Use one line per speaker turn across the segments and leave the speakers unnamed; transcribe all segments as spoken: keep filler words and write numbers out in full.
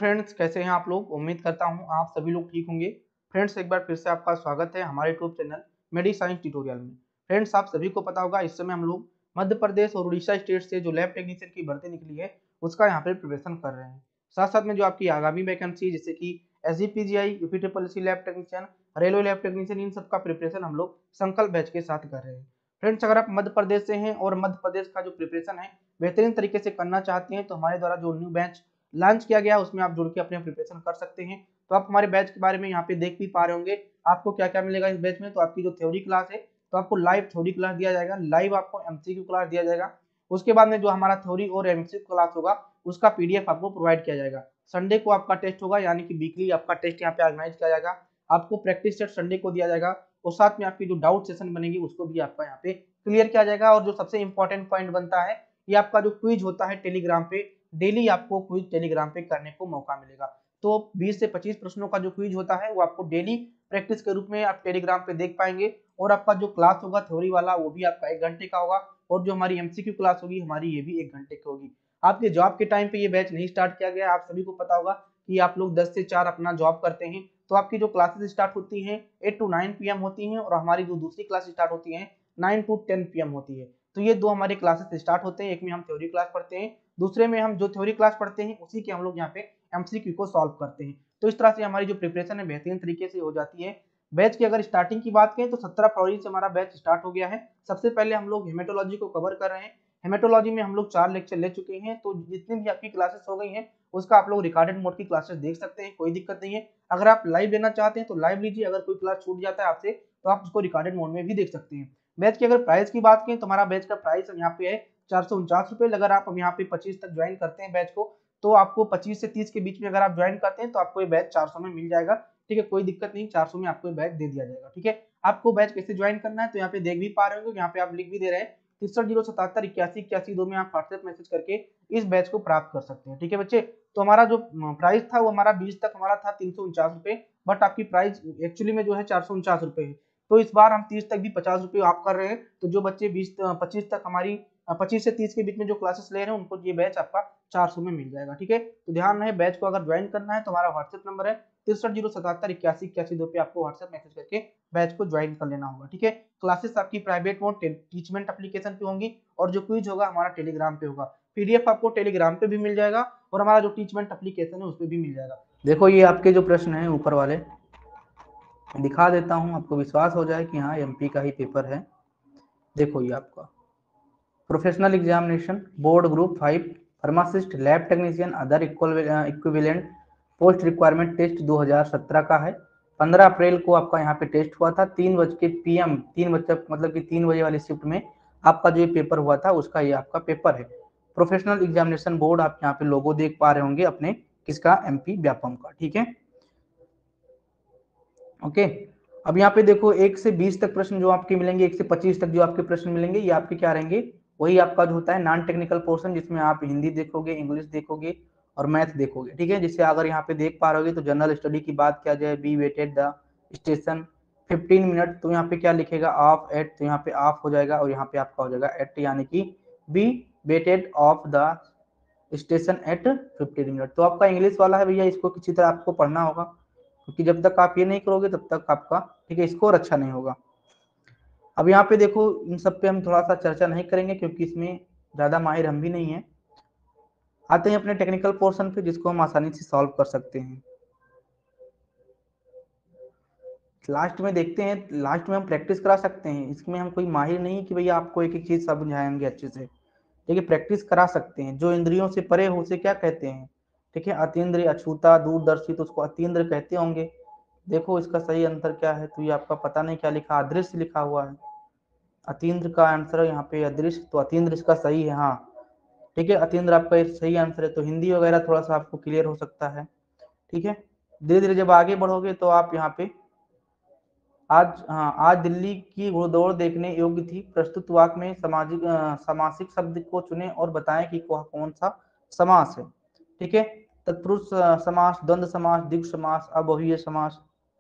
Friends, कैसे हैं आप लोग। उम्मीद करता हूं आप सभी लोग ठीक होंगे। फ्रेंड्स, एक बार फिर से आपका स्वागत है हमारे YouTube channel medi science tutorial में। फ्रेंड्स, आप सभी को पता होगा इस समय हम लोग मध्य प्रदेश और उड़ीसा स्टेट से जो लैब टेक्नीशियन की भर्ती निकली है उसका यहाँ पे प्रिपरेशन कर रहे हैं। साथ साथ में जो आपकी आगामी वैकेंसी जैसे कि S G P G I, UP triple C lab technician, railway lab technician, इन सब का प्रिपरेशन हम लोग संकल्प बैच के साथ कर रहे हैं। फ्रेंड्स, अगर आप मध्य प्रदेश से हैं और मध्य प्रदेश का जो प्रिपरेशन है बेहतरीन तरीके से करना चाहते हैं तो हमारे द्वारा जो न्यू बैच लॉन्च किया गया उसमें आप जुड़ के अपने प्रिपरेशन कर सकते हैं। तो आप हमारे बैच के बारे में यहाँ पे देख भी पा रहे होंगे आपको क्या क्या मिलेगा इस बैच में। तो आपकी जो थ्योरी क्लास है तो आपको लाइव थ्योरी क्लास दिया जाएगा, लाइव आपको एमसीक्यू क्लास दिया जाएगा। उसके बाद में जो हमारा थ्योरी और एमसीक्यू क्लास होगा उसका पीडीएफ आपको प्रोवाइड किया जाएगा। संडे को आपका टेस्ट होगा, यानी कि वीकली आपका टेस्ट यहाँ पे ऑर्गेनाइज किया जाएगा। आपको प्रैक्टिस सेट संडे को दिया जाएगा और साथ में आपकी जो डाउट सेशन बनेगी उसको भी आपका यहाँ पे क्लियर किया जाएगा। और जो सबसे इंपॉर्टेंट पॉइंट बनता है ये आपका जो क्विज होता है टेलीग्राम पे, डेली आपको क्विज टेलीग्राम पे करने को मौका मिलेगा। तो बीस से पच्चीस प्रश्नों का जो क्विज होता है वो आपको डेली प्रैक्टिस के रूप में आप टेलीग्राम पे देख पाएंगे। और आपका जो क्लास होगा थ्योरी वाला वो भी आपका एक घंटे का होगा और जो हमारी एमसीक्यू क्लास होगी हमारी ये भी एक घंटे की होगी। आपके जॉब के टाइम पे ये बैच नहीं स्टार्ट किया गया। आप सभी को पता होगा कि आप लोग दस से चार अपना जॉब करते हैं तो आपकी जो क्लासेस स्टार्ट होती हैं eight to nine P M होती हैं और हमारी जो दूसरी क्लास स्टार्ट होती है nine to ten P M होती है। तो ये दो हमारे क्लासेस स्टार्ट होते हैं, एक में हम थ्योरी क्लास पढ़ते हैं, दूसरे में हम जो थ्योरी क्लास पढ़ते हैं उसी के हम लोग यहाँ पे एमसीक्यू को सॉल्व करते हैं। तो इस तरह से हमारी जो प्रिपरेशन है बेहतरीन तरीके से हो जाती है। बैच की अगर स्टार्टिंग की बात करें तो सत्रह फरवरी से हमारा बैच स्टार्ट हो गया है। सबसे पहले हम लोग हेमेटोलॉजी को कवर कर रहे हैं। हेमेटोलॉजी में हम लोग चार लेक्चर ले चुके हैं, तो जितनी भी आपकी क्लासेस हो गई हैं उसका आप लोग रिकॉर्डेड मोड की क्लासेस देख सकते हैं, कोई दिक्कत नहीं है। अगर आप लाइव लेना चाहते हैं तो लाइव लीजिए, अगर कोई क्लास छूट जाता है आपसे तो आप उसको रिकॉर्डेड मोड में भी देख सकते हैं। बैच की अगर प्राइस की बात करें तो हमारा बैच का प्राइस यहाँ पे है चार सौ उनचास रुपए। अगर आप यहाँ पे पच्चीस तक ज्वाइन करते हैं बैच को तो आपको पच्चीस से तीस के बीच में अगर आप ज्वाइन करते हैं तो आपको ये बैच चार सौ में मिल जाएगा। ठीक है, कोई दिक्कत नहीं, चार सौ में आपको बैच दे दिया जाएगा। ठीक है, आपको बैच कैसे ज्वाइन करना है तो यहाँ पे देख भी पा रहे होंगे, यहाँ पे आप लिख भी दे रहे हैं तिरसठ जीरो सतहत्तर इक्यासी इक्यासी दो में आप व्हाट्सएप मैसेज करके इस बैच को प्राप्त कर सकते हैं। ठीक है बच्चे, तो हमारा जो प्राइस था वो हमारा बीस तक हमारा था तीन सौ उनचास रुपए, बट आपकी प्राइस एक्चुअली में जो है चार सौ उनचास रुपए है। तो इस बार हम तीस तक भी पचास रुपए आप कर रहे हैं। तो जो बच्चे बीस पच्चीस तक हमारी पच्चीस से तीस के बीच में जो क्लासेस ले रहे हैं उनको ये बैच आपका चार सौ में मिल जाएगा। ठीक है, तो ध्यान रहे बैच को अगर ज्वाइन करना है तो हमारा व्हाट्सएप नंबर है तिरसठ जीरो सतहत्तर इक्यासी इक्यासी दो पे आपको व्हाट्सएप मैसेज करके बैच को ज्वाइन कर लेना होगा। ठीक है, क्लासेस आपकी प्राइवेट मोड टीचमेंट एप्लीकेशन पे होंगी और जो क्विज होगा हमारा टेलीग्राम पे होगा। पीडीएफ आपको टेलीग्राम पे भी मिल जाएगा और हमारा जो टीचमेंट एप्लीकेशन है उस पर भी मिल जाएगा। देखो ये आपके जो प्रश्न है ऊपर वाले दिखा देता हूं, आपको विश्वास हो जाए कि हाँ एमपी का ही पेपर है। देखो ये आपका professional examination board group five pharmacist lab technician other equivalent post requirement test दो हज़ार सत्रह का है। पंद्रह अप्रैल को आपका यहाँ पे टेस्ट हुआ था तीन बज के पी एम तीन बजे मतलब कि तीन बजे वाली शिफ्ट में आपका जो ये पेपर हुआ था उसका ये आपका पेपर है। प्रोफेशनल एग्जामिनेशन बोर्ड आप यहाँ पे लोगो देख पा रहे होंगे अपने किसका, एमपी व्यापम का। ठीक है, ओके। अब यहाँ पे देखो एक से बीस तक प्रश्न जो आपके मिलेंगे, एक से पच्चीस तक जो आपके प्रश्न मिलेंगे ये आपके क्या रहेंगे, वही आपका जो होता है नॉन टेक्निकल पोर्शन जिसमें आप हिंदी देखोगे, इंग्लिश देखोगे और मैथ देखोगे। ठीक है, जिससे अगर यहाँ पे देख पा रहे हो तो जनरल स्टडी की बात किया जाए, be waited the station fifteen minute, तो यहाँ पे क्या लिखेगा ऑफ एट, तो यहाँ पे ऑफ हो जाएगा और यहाँ पे आपका हो जाएगा एट, यानी कि be waited of the station at fifteen minute. तो आपका इंग्लिश वाला है भैया, इसको किसी तरह आपको पढ़ना होगा क्योंकि जब तक आप ये नहीं करोगे तब तक आपका ठीक है स्कोर अच्छा नहीं होगा। अब यहाँ पे देखो इन सब पे हम थोड़ा सा चर्चा नहीं करेंगे क्योंकि इसमें ज्यादा माहिर हम भी नहीं है। आते हैं अपने टेक्निकल पोर्शन पे जिसको हम आसानी से सॉल्व कर सकते हैं। लास्ट में देखते हैं, लास्ट में हम प्रैक्टिस करा सकते हैं, इसमें हम कोई माहिर नहीं कि भैया आपको एक एक चीज समझाएंगे अच्छे से। देखिए प्रैक्टिस करा सकते हैं। जो इंद्रियों से परे हो उसे क्या कहते हैं, ठीक है, अतीन्द्रिय, अछूता, दूरदर्शी, तो उसको अतीन्द्र कहते होंगे। देखो इसका सही आंसर क्या है, तो ये आपका पता नहीं क्या लिखा, अदृश्य लिखा हुआ है। अतीन्द्र का आंसर यहाँ पे अदृश्य, तो अतीन्द्र इसका सही है। हाँ ठीक है, अतीन्द्र आपका सही आंसर है। तो हिंदी वगैरह थोड़ा सा आपको क्लियर हो सकता है। ठीक है, धीरे धीरे जब आगे बढ़ोगे तो आप यहाँ पे आज हाँ आज दिल्ली की घुड़दौड़ देखने योग्य थी, प्रस्तुत वाक्य में सामाजिक समासिक शब्द को चुने और बताएं कि वह कौन सा समास है। ठीक है, तत्पुरुष समास, द्वंद्व समास, द्विगु समास, अबहुवीय समास।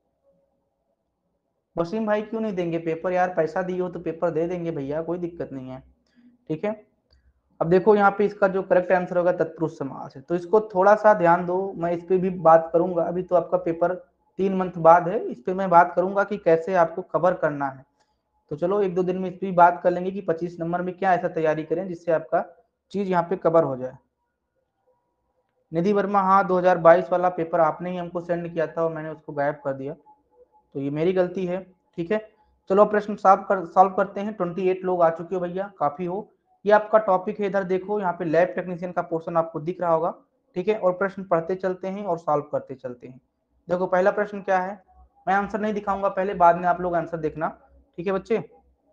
वसीम भाई क्यों नहीं देंगे पेपर यार, पैसा दिए हो तो पेपर दे देंगे भैया, कोई दिक्कत नहीं है। ठीक है, अब देखो यहाँ पे इसका जो करेक्ट आंसर होगा तत्पुरुष समास है, तो इसको थोड़ा सा ध्यान दो, मैं इस पे भी बात करूंगा। अभी तो आपका पेपर तीन मंथ बाद है, इस पे मैं बात करूंगा कि कैसे आपको कवर करना है। तो चलो एक दो दिन में इस पर भी बात कर लेंगे कि पच्चीस नंबर में क्या ऐसा तैयारी करें जिससे आपका चीज यहाँ पे कवर हो जाए। निधि वर्मा, हाँ दो हज़ार बाईस वाला पेपर आपने ही हमको सेंड किया था और मैंने उसको गायब कर दिया, तो ये मेरी गलती है। ठीक है, चलो प्रश्न सॉल्व कर सॉल्व करते हैं। अट्ठाईस लोग आ चुके हो भैया, काफी हो। ये आपका टॉपिक है, इधर देखो यहाँ पे लैब टेक्नीशियन का पोर्शन आपको दिख रहा होगा। ठीक है, और प्रश्न पढ़ते चलते हैं और सॉल्व करते चलते हैं। देखो पहला प्रश्न क्या है, मैं आंसर नहीं दिखाऊंगा पहले, बाद में आप लोग आंसर देखना। ठीक है बच्चे,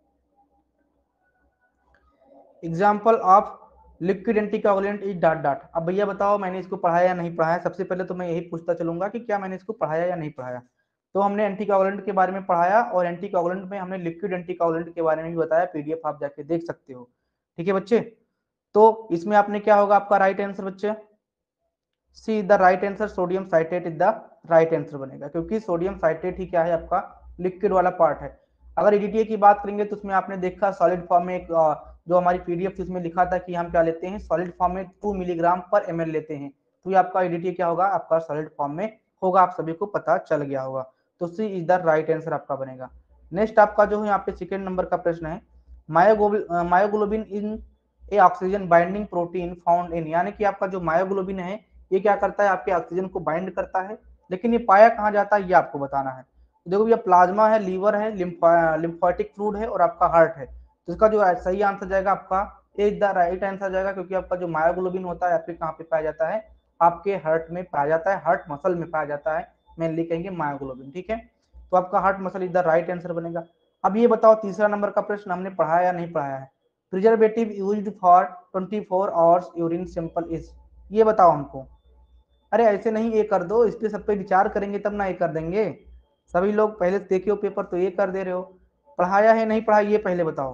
example of liquid anticoagulant is dot dot. अब भैया बताओ मैंने इसको पढ़ाया या नहीं पढ़ाया। सबसे पहले तो मैं यही पूछता चलूंगा कि क्या मैंने इसको पढ़ाया या नहीं पढ़ाया। तो हमने एंटीकोगुलेंट के बारे में पढ़ाया और एंटीकोगुलेंट में हमने लिक्विड एंटीकोगुलेंट के बारे में भी बताया, पीडीएफ आप जाके देख सकते हो। ठीक है बच्चे, तो इसमें आपने क्या होगा आपका राइट आंसर बच्चे, C the right answer, sodium citrate is the right answer बनेगा, क्योंकि सोडियम साइट्रेट ही क्या है आपका लिक्विड वाला पार्ट है। अगर ईडीटीए की बात करेंगे तो उसमें आपने देखा सॉलिड फॉर्म में एक जो हमारी पीडीएफ थी उसमें लिखा था कि हम क्या लेते हैं, सॉलिड फॉर्म में टू मिलीग्राम पर एम लेते हैं। तो ये आपका ईडीटीए क्या होगा, आपका सॉलिड फॉर्म में होगा, आप सभी को पता चल गया होगा। तो C is the right answer आपका बनेगा। नेक्स्ट आपका जो है यहाँ पे सेकेंड नंबर का प्रश्न है, myoglobin in a oxygen binding protein found in, यानी कि आपका जो मायोग्लोबिन है ये क्या करता है, आपके ऑक्सीजन को बाइंड करता है, लेकिन ये पाया कहाँ जाता है ये आपको बताना है। तो देखो ये प्लाज्मा है, लीवर है, लिम्फेटिक फ्लूइड है और आपका हार्ट है। तो इसका जो सही आंसर जाएगा आपका ए द राइट आंसर जाएगा, क्योंकि आपका जो मायोग्लोबिन होता है आपके कहाँ पे पाया जाता है, आपके हार्ट में पाया जाता है, हार्ट मसल में पाया जाता है, मेनली कहेंगे मायोग्लोबिन। ठीक है, तो आपका heart muscle is the right answer बनेगा। अब ये बताओ तीसरा नंबर का प्रश्न हमने पढ़ाया या नहीं पढ़ाया है, preservative used for twenty four hours urine sample is, ये बताओ हमको। अरे ऐसे नहीं, ये कर दो, इस पे सब पे विचार करेंगे तब ना ये कर देंगे। सभी लोग पहले देखे हो पेपर तो ये कर दे रहे हो, पढ़ाया है नहीं पढ़ाया ये पहले बताओ।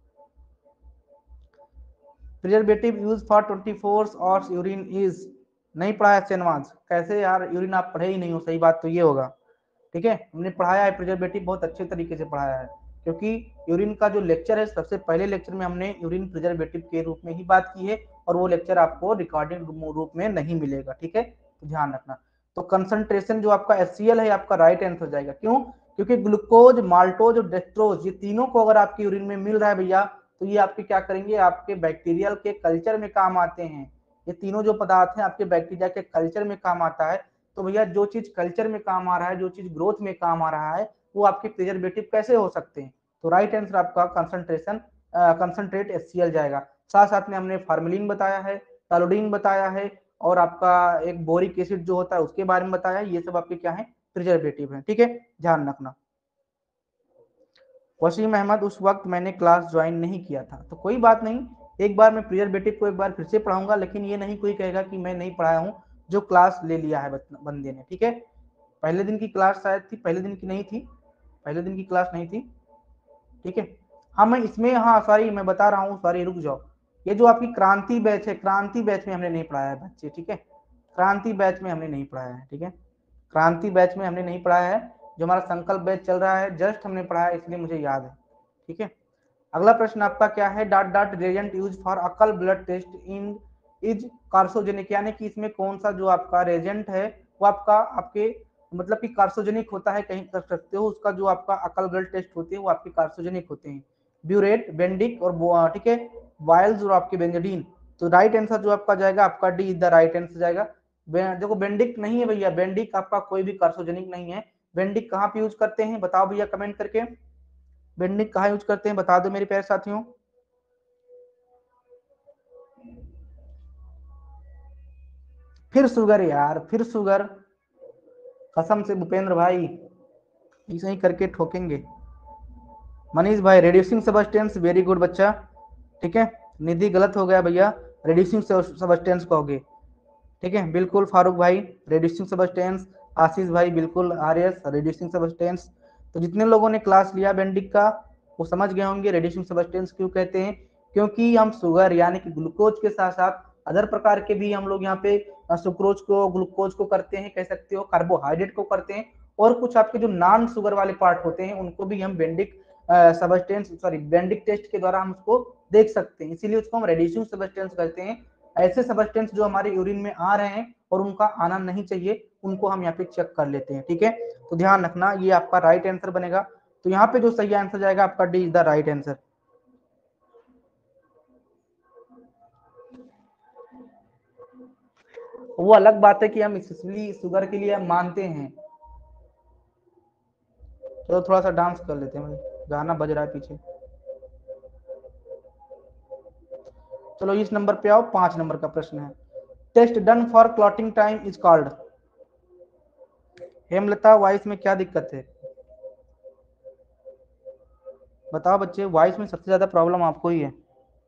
Preservative use for twenty four hours urine is, नहीं पढ़ाया शहनवाज, कैसे यार यूरिन आप पढ़े ही नहीं हो, सही बात तो ये होगा। ठीक है, हमने पढ़ाया है प्रिजर्वेटिव, बहुत अच्छे तरीके से पढ़ाया है, क्योंकि यूरिन का जो लेक्चर है सबसे पहले लेक्चर में हमने यूरिन प्रिजर्वेटिव के रूप में ही बात की है, और वो लेक्चर आपको रिकॉर्डिंग रूप में नहीं मिलेगा। ठीक है, तो ध्यान रखना। तो कंसंट्रेशन जो आपका एच सी एल है आपका राइट आंसर जाएगा, क्यों, क्योंकि ग्लूकोज, माल्टोज और डेक्सट्रोज ये तीनों को अगर आपकी यूरिन में मिल रहा है भैया, तो ये आपके क्या करेंगे, आपके बैक्टीरियल के कल्चर में काम आते हैं। ये तीनों जो पदार्थ हैं आपके बैक्टीरिया के कल्चर में काम आता है। तो भैया जो चीज कल्चर में काम आ रहा है, जो चीज ग्रोथ में काम आ रहा है, वो आपके प्रिजर्वेटिव कैसे हो सकते हैं। तो राइट आंसर आपका concentration concentrate H C L जाएगा। साथ साथ में हमने फार्मेलिन बताया है, टॉलुडीन बताया है, और आपका एक बोरिक एसिड जो होता है उसके बारे में बताया है। ये सब आपके क्या है, प्रिजर्वेटिव है। ठीक है, ध्यान रखना। वसीम अहमद, उस वक्त मैंने क्लास ज्वाइन नहीं किया था, तो कोई बात नहीं, एक बार मैं प्रिजर्वेटिव को एक बार फिर से पढ़ाऊंगा, लेकिन ये नहीं कोई कहेगा कि मैं नहीं पढ़ाया हूँ जो क्लास ले लिया है बंदे ने। ठीक है, पहले दिन की क्लास शायद थी, पहले दिन की नहीं थी, पहले दिन की क्लास नहीं थी। ठीक है, हाँ मैं इसमें, हाँ सॉरी मैं बता रहा हूँ, सॉरी रुक जाओ, ये जो आपकी क्रांति बैच है, क्रांति बैच में हमने नहीं पढ़ाया है बच्चे। ठीक है, क्रांति बैच में हमने नहीं पढ़ाया है। ठीक है, क्रांति बैच में हमने नहीं पढ़ाया है, जो हमारा संकल्प बैच चल रहा है जस्ट हमने पढ़ाया है, इसलिए मुझे याद है। ठीक है, अगला प्रश्न आपका क्या है, dot dot reagent use for occult blood test in is carcinogenic, यानी कि इसमें कौन सा जो आपका रेजेंट है वो आपका आपके मतलब कि कार्सोजेनिक होता है, कहीं कर सकते हो, उसका जो आपका अकल ब्लड टेस्ट होते हैं वो आपके कार्सोजेनिक होते हैं, ब्यूरेट, बेंडिक और ठीक है वायल्स और आपके बेंजडीन। तो राइट आंसर जो आपका जाएगा आपका D is the right answer जाएगा। देखो बेंडिक नहीं है भैया, बेंडिक आपका कोई भी कार्सोजेनिक नहीं है। बेंडिक कहाँ पे यूज करते हैं बताओ भैया कमेंट करके, बेंडिक कहाँ यूज करते हैं बता दो मेरे प्यारे साथियों। फिर शुगर यार, फिर शुगर, कसम से भूपेंद्र भाई ऐसे ही करके ठोकेंगे। मनीष भाई, रेड्यूसिंग सबस्टेंस, वेरी गुड बच्चा। ठीक है, निधि गलत हो गया भैया, रेड्यूसिंग सबस्टेंस कहोगे। ठीक है, बिल्कुल फारूक भाई रेड्यूसिंग सबस्टेंस, आशीष भाई बिल्कुल आर एस रेड्यूसिंग सबस्टेंस। तो जितने लोगों ने क्लास लिया बेंडिक का वो समझ गए होंगे रेड्यूसिंग सबस्टेंस क्यों कहते हैं, क्योंकि हम शुगर यानी कि ग्लूकोज के साथ साथ अदर प्रकार के भी हम लोग यहाँ पे सुक्रोज को, ग्लूकोज को करते हैं, कह सकते हो कार्बोहाइड्रेट को करते हैं, और कुछ आपके जो नॉन शुगर वाले पार्ट होते हैं उनको भी हम Benedict substance sorry Benedict test के द्वारा हम उसको देख सकते हैं, इसीलिए उसको हम रेड्यूसिंग सब्सटेंस कहते हैं। ऐसे सब्सटेंस जो हमारे यूरिन में आ रहे हैं और उनका आना नहीं चाहिए, उनको हम यहाँ पे चेक कर लेते हैं। ठीक है, तो ध्यान रखना ये आपका राइट आंसर बनेगा। तो यहाँ पे जो सही आंसर जाएगा आपका D is the right answer. वो अलग बात है कि हम स्पेशली शुगर के लिए मानते हैं। चलो थोड़ा सा डांस कर लेते हैं भाई, गाना बज रहा है पीछे। चलो इस नंबर पे आओ, पांच नंबर का प्रश्न है। Test done for clotting time is called. Hemlata voice में क्या दिक्कत है, बताओ बच्चे, वॉइस में सबसे ज्यादा प्रॉब्लम आपको ही है।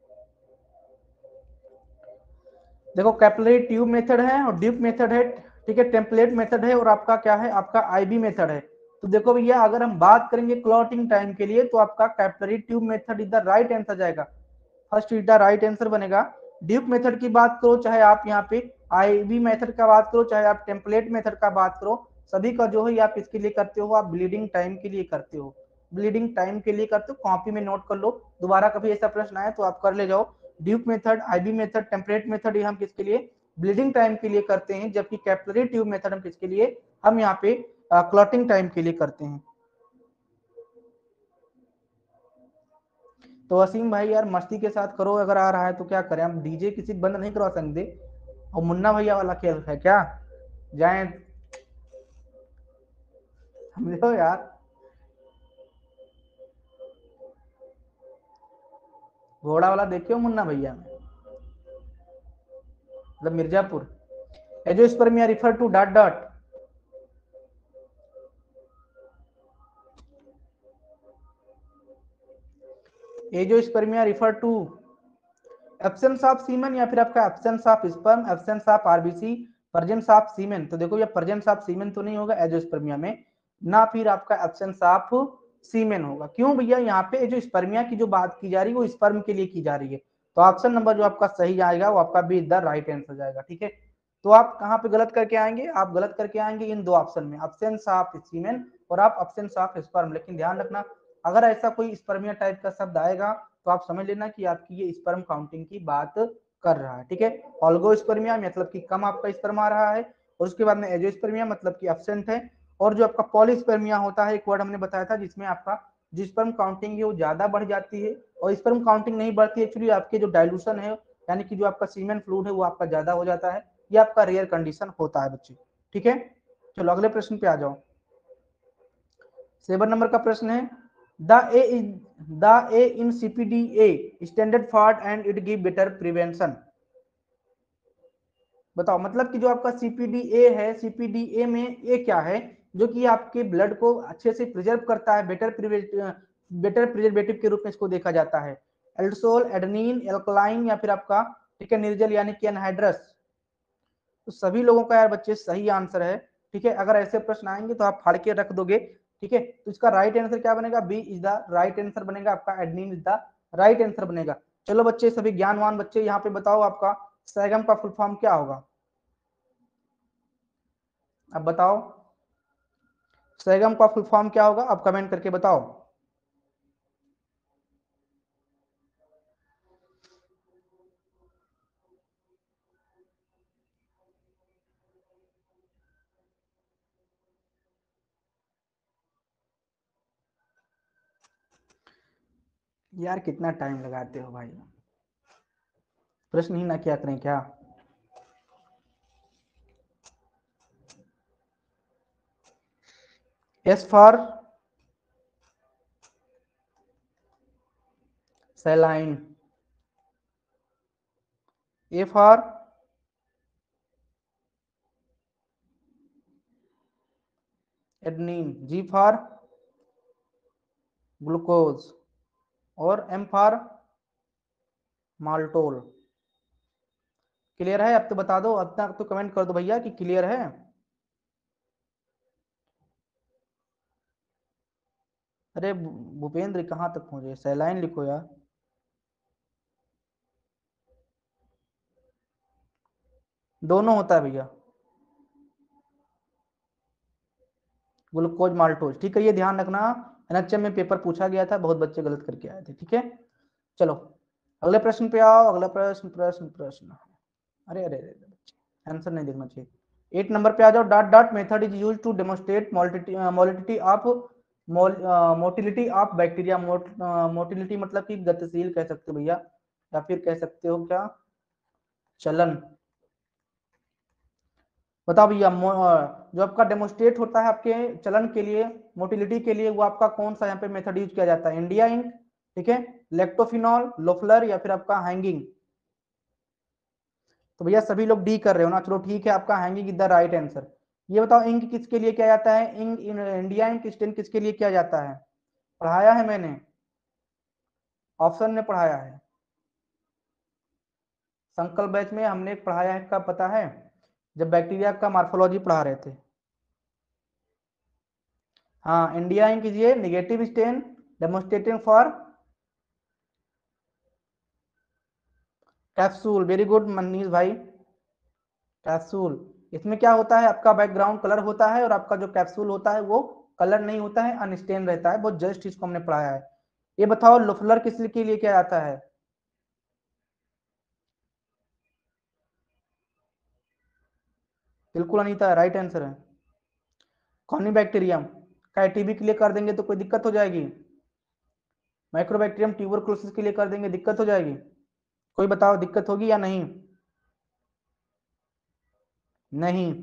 देखो कैपिलरी ट्यूब मेथड है और ड्यूक मेथड है, ठीक है, टेम्पलेट मेथड है और आपका क्या है, आपका आईबी मेथड है। तो देखो भैया अगर हम बात करेंगे क्लॉटिंग टाइम के लिए तो आपका capillary tube method is the right answer जाएगा, first is the right answer बनेगा। ड्यूक मेथड की बात करो, चाहे आप यहाँ पे आईबी मेथड का बात करो, चाहे आप टेम्पलेट मेथड का बात करो, सभी का जो है आप इसके लिए करते हो, आप ब्लीडिंग टाइम के लिए करते हो, ब्लीडिंग टाइम के लिए करते हो। कॉपी में नोट कर लो, दोबारा कभी ऐसा प्रश्न आए तो आप कर ले जाओ। Duke method, IB method, template method ये हम किसके लिए, ब्लीडिंग टाइम के लिए करते हैं, जबकि कैपिलरी ट्यूब मेथड हम किसके लिए, हम यहाँ पे क्लॉटिंग टाइम के लिए करते हैं। तो वसीम भाई यार मस्ती के साथ करो, अगर आ रहा है तो क्या करें, हम डीजे किसी बंद नहीं करवा सकते। और मुन्ना भैया वाला खेल है क्या, जाए समझो यार। घोड़ा वाला देखियो मुन्ना भैया में, मतलब Mirzapur. Angiospermia refer to dot dot. Angiospermia refer to absence of semen या फिर आपका absence of sperm, absence of RBC, presence of semen. तो देखो ये प्रेजेंस ऑफ सीमेन तो नहीं होगा एंजियोस्पर्मिया में, ना फिर आपका एब्सेंस ऑफ सीमेन होगा। क्यों भैया, यहाँ पे जो स्पर्मिया की जो बात की जा रही है वो स्पर्म के लिए की जा रही है। तो ऑप्शन नंबर जो आपका सही आएगा वो आपका बी द राइट आंसर जाएगा। ठीक है, तो आप कहाँ पे गलत करके आएंगे, आप गलत करके आएंगे इन दो ऑप्शन में, एब्सेंस ऑफ सीमेन और आप एब्सेंस ऑफ स्पर्म। लेकिन ध्यान रखना अगर ऐसा कोई स्पर्मिया टाइप का शब्द आएगा तो आप समझ लेना कि आपकी ये स्पर्म काउंटिंग की बात कर रहा है। ठीक है, ऑल्गोस्पर्मिया मतलब कि कम आपका स्पर्म आ रहा है, और उसके बाद में एंजियोस्पर्मिया मतलब कि एब्सेंट है, और जो आपका पॉलीस्पर्मिया होता है, एक वर्ड हमने बताया था जिसमें आपका जो स्पर्म काउंटिंग है वो ज्यादा बढ़ जाती है, और स्पर्म काउंटिंग नहीं बढ़ती एक्चुअली आपके जो डाइल्यूशन है यानी कि जो आपका सीमेन फ्लूइड है वो आपका ज्यादा हो जाता है, ये आपका रेयर कंडीशन होता है बच्चे। ठीक है, चलो अगले प्रश्न पे आ जाओ। सेवन नंबर का प्रश्न है, the A is the A in CPDA standard for and it give better prevention. बताओ मतलब कि जो आपका सीपीडीए है, सीपीडीए में ए क्या है, जो कि आपके ब्लड को अच्छे से प्रिजर्व करता है, बेटर बेटर प्रिजर्वेटिव के रूप में इसको देखा जाता है। एल्डोसोल, एडेनिन, एल्कलाइन या फिर आपका ठीक है निर्जल यानी कि एनहाइड्रस। तो सभी लोगों का यार बच्चे सही आंसर है। ठीक है, अगर ऐसे प्रश्न आएंगे तो आप फाड़ के रख दोगे। ठीक है, तो इसका राइट आंसर क्या बनेगा, B is the right answer बनेगा, आपका adenine is the right answer बनेगा। चलो बच्चे, सभी ज्ञानवान बच्चे यहाँ पे बताओ आपका सैगम का फुल फॉर्म क्या होगा, अब बताओ सैगम का फुल फॉर्म क्या होगा, आप कमेंट करके बताओ। यार कितना टाइम लगाते हो भाई, प्रश्न ही ना क्या करें क्या। S for saline, A for adenine, G for glucose, और एम फॉर माल्टोल। क्लियर है, अब तो बता दो, अब तक तो कमेंट कर दो भैया कि क्लियर है। अरे भूपेंद्र कहाँ तक पहुंचे, सैलाइन लिखो यार। दोनों होता है भैया, ग्लूकोज माल्टोज। ठीक है, ये ध्यान रखना, एनएचएम में पेपर पूछा गया था, बहुत बच्चे गलत करके आए थे। ठीक है, चलो अगले प्रश्न पे आओ, अगला प्रश्न प्रश्न प्रश्न अरे अरे अरे बच्चे आंसर नहीं देखना चाहिए। एट नंबर पे आ जाओ। Dot dot method is use to demonstrate motility of motility of bacteria. Motility मतलब कि गतिशील कह सकते हो भैया, या फिर कह सकते हो क्या, चलन। बताओ भैया, जो आपका डेमोन्स्ट्रेट होता है आपके चलन के लिए, मोटिलिटी के लिए, वो आपका कौन सा यहाँ पे मेथड यूज किया जाता है? इंडिया इंक, ठीक है, लेक्टोफिनॉल, लोफलर, या फिर आपका हैंगिंग। तो भैया सभी लोग डी कर रहे हो ना, चलो ठीक है, आपका hanging is the right answer. ये बताओ इंक किसके लिए किया जाता है? Ink in India ink stain किसके लिए किया जाता है? पढ़ाया है मैंने, ऑप्शन में पढ़ाया है, संकल्प बैच में हमने पढ़ाया है, कब पता है? जब बैक्टीरिया का मार्फोलॉजी पढ़ा रहे थे। हाँ, इंडिया इंक कीजिए negative stain demonstrating for capsule. Very good Manish भाई, कैप्सूल। इसमें क्या होता है, आपका बैकग्राउंड कलर होता है और आपका जो कैप्सूल होता है वो कलर नहीं होता है, अनस्टेन रहता है। बहुत जस्ट इसको हमने पढ़ाया है। ये बताओ लोफलर किस के लिए क्या आता है? बिल्कुल अनीता, राइट आंसर है। कॉनिबैक्टीरियम का टीबी के लिए कर देंगे तो कोई दिक्कत हो जाएगी? माइक्रोबैक्टीरियम ट्यूबरकुलोसिस के लिए कर देंगे, दिक्कत हो जाएगी? कोई बताओ दिक्कत होगी या नहीं? नहीं।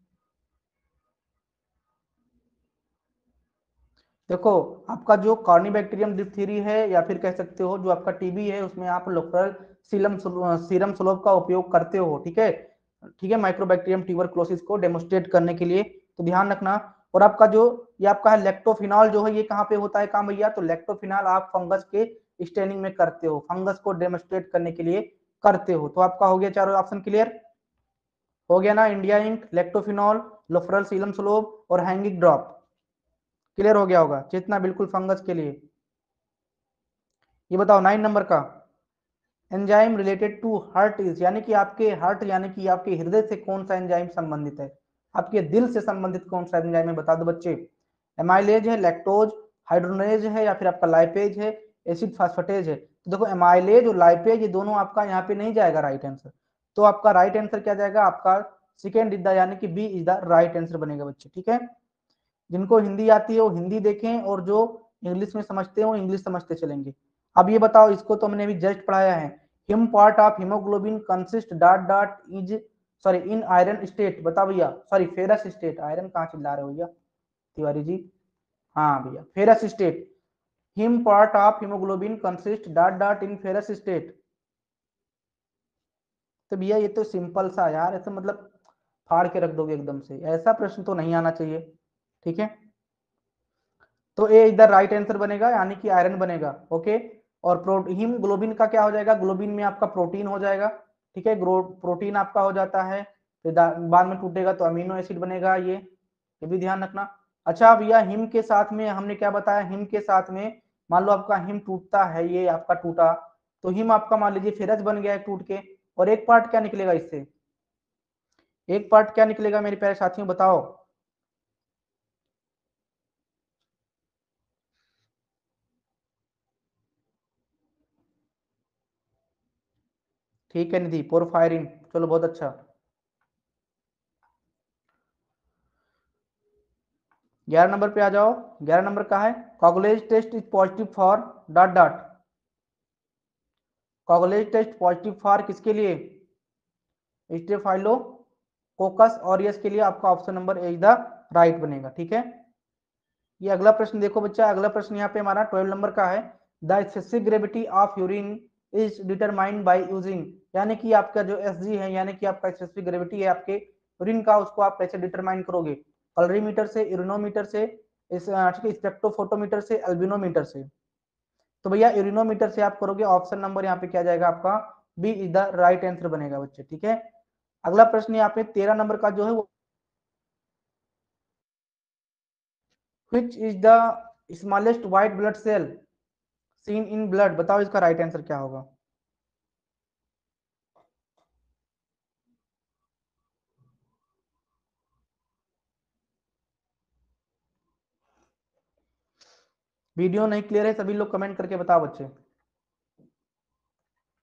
देखो, आपका जो कॉर्निबैक्टीरियम डिप्थीरी है या फिर कह सकते हो जो आपका टीबी है, उसमें आप लोकल सीरम सीरम स्लोब का उपयोग करते हो, ठीक है, ठीक है, माइक्रोबैक्टीरियम ट्यूबरकुलोसिस को डेमोस्ट्रेट करने के लिए, तो ध्यान रखना। और आपका जो ये आपका है लैक्टोफिनॉल, जो है ये कहाँ पे होता है काम भैया? तो लैक्टोफिनॉल आप फंगस के स्टेनिंग में करते हो, फंगस को डेमोस्ट्रेट करने के लिए करते हो। तो आपका हो गया चारों ऑप्शन क्लियर हो गया ना? India ink, lactophenol, Loeffler serum slope और हैंगिंग ड्रॉप। क्लियर हो गया होगा, चेतना बिल्कुल फंगस के लिए। ये बताओ नाइन नंबर का, enzyme related to heart is, यानी कि आपके हार्ट यानी कि आपके हृदय से कौन सा एंजाइम संबंधित है? आपके दिल से संबंधित कौन सा एंजाइम है, बता दो बच्चे। एमाइलेज है, लैक्टोज, हाइड्रोनेज है, या फिर आपका लाइपेज है, एसिड फास्फेटेज है? तो देखो एमाइलेज और लाइपेज ये दोनों आपका यहाँ पे नहीं जाएगा राइट आंसर। तो आपका राइट आंसर क्या जाएगा? आपका सेकेंड इज द, यानी कि B is the right answer बनेगा बच्चे, ठीक है। जिनको हिंदी आती है वो हिंदी देखें, और जो इंग्लिश में समझते हो इंग्लिश समझते चलेंगे। अब ये बताओ, इसको तो हमने अभी जस्ट पढ़ाया है। Heme part of hemoglobin consist dot dot is, sorry, in iron state. बता भैया, सॉरी फेरस स्टेट, आयरन कहाँ चिल्ला रहे हो भैया तिवारी जी? हाँ भैया, ferrous state. Heme part of hemoglobin consist dot dot in ferrous state. तो भैया ये तो सिंपल सा यार, ऐसा मतलब फाड़ के रख दोगे एकदम से, ऐसा प्रश्न तो नहीं आना चाहिए, ठीक है। तो ए इधर राइट आंसर बनेगा, यानी कि आयरन बनेगा, ओके। और प्रोटीन ग्लोबिन का क्या हो जाएगा? ग्लोबिन में आपका प्रोटीन हो जाएगा, ठीक है, प्रोटीन आपका हो जाता है, फिर बाद में टूटेगा तो अमीनो एसिड बनेगा, ये ये भी ध्यान रखना। अच्छा भैया, हिम के साथ में हमने क्या बताया? हिम के साथ में मान लो आपका हिम टूटता है, ये आपका टूटा, तो हिम आपका मान लीजिए फेरस बन गया है टूट के, और एक पार्ट क्या निकलेगा इससे? एक पार्ट क्या निकलेगा मेरे प्यारे साथियों, बताओ। ठीक है निधि, पोरफायरिन, चलो बहुत अच्छा। ग्यारह नंबर पे आ जाओ। ग्यारह नंबर का है, coagulase test is positive for dot dot. Coagulase test positive for किसके लिए? स्टेफाइलो कोकस ऑरियस के लिए आपका option number A is the right बनेगा, ठीक है। ये अगला प्रश्न देखो बच्चा, अगला प्रश्न यहाँ पे हमारा ट्वेल्व नंबर का है। The specific gravity of urine is determined by using, यानी कि आपका जो एस जी है, यानी कि आपका स्पेसिफिक ग्रेविटी है आपके यूरिन का, उसको आप कैसे डिटरमाइन करोगे? कलरीमीटर से, यूरिनोमीटर से, इस स्पेक्ट्रोफोटोमीटर से, एल्बिनोमीटर से? तो भैया यूरिनोमीटर से आप करोगे, ऑप्शन नंबर यहाँ पे क्या जाएगा आपका? B is the right answer बनेगा बच्चे, ठीक है। अगला प्रश्न यहाँ पे तेरह नंबर का जो है वो, which is the smallest white blood cell seen in blood? बताओ इसका राइट आंसर क्या होगा? वीडियो नहीं क्लियर है, सभी लोग कमेंट करके बताओ बच्चे।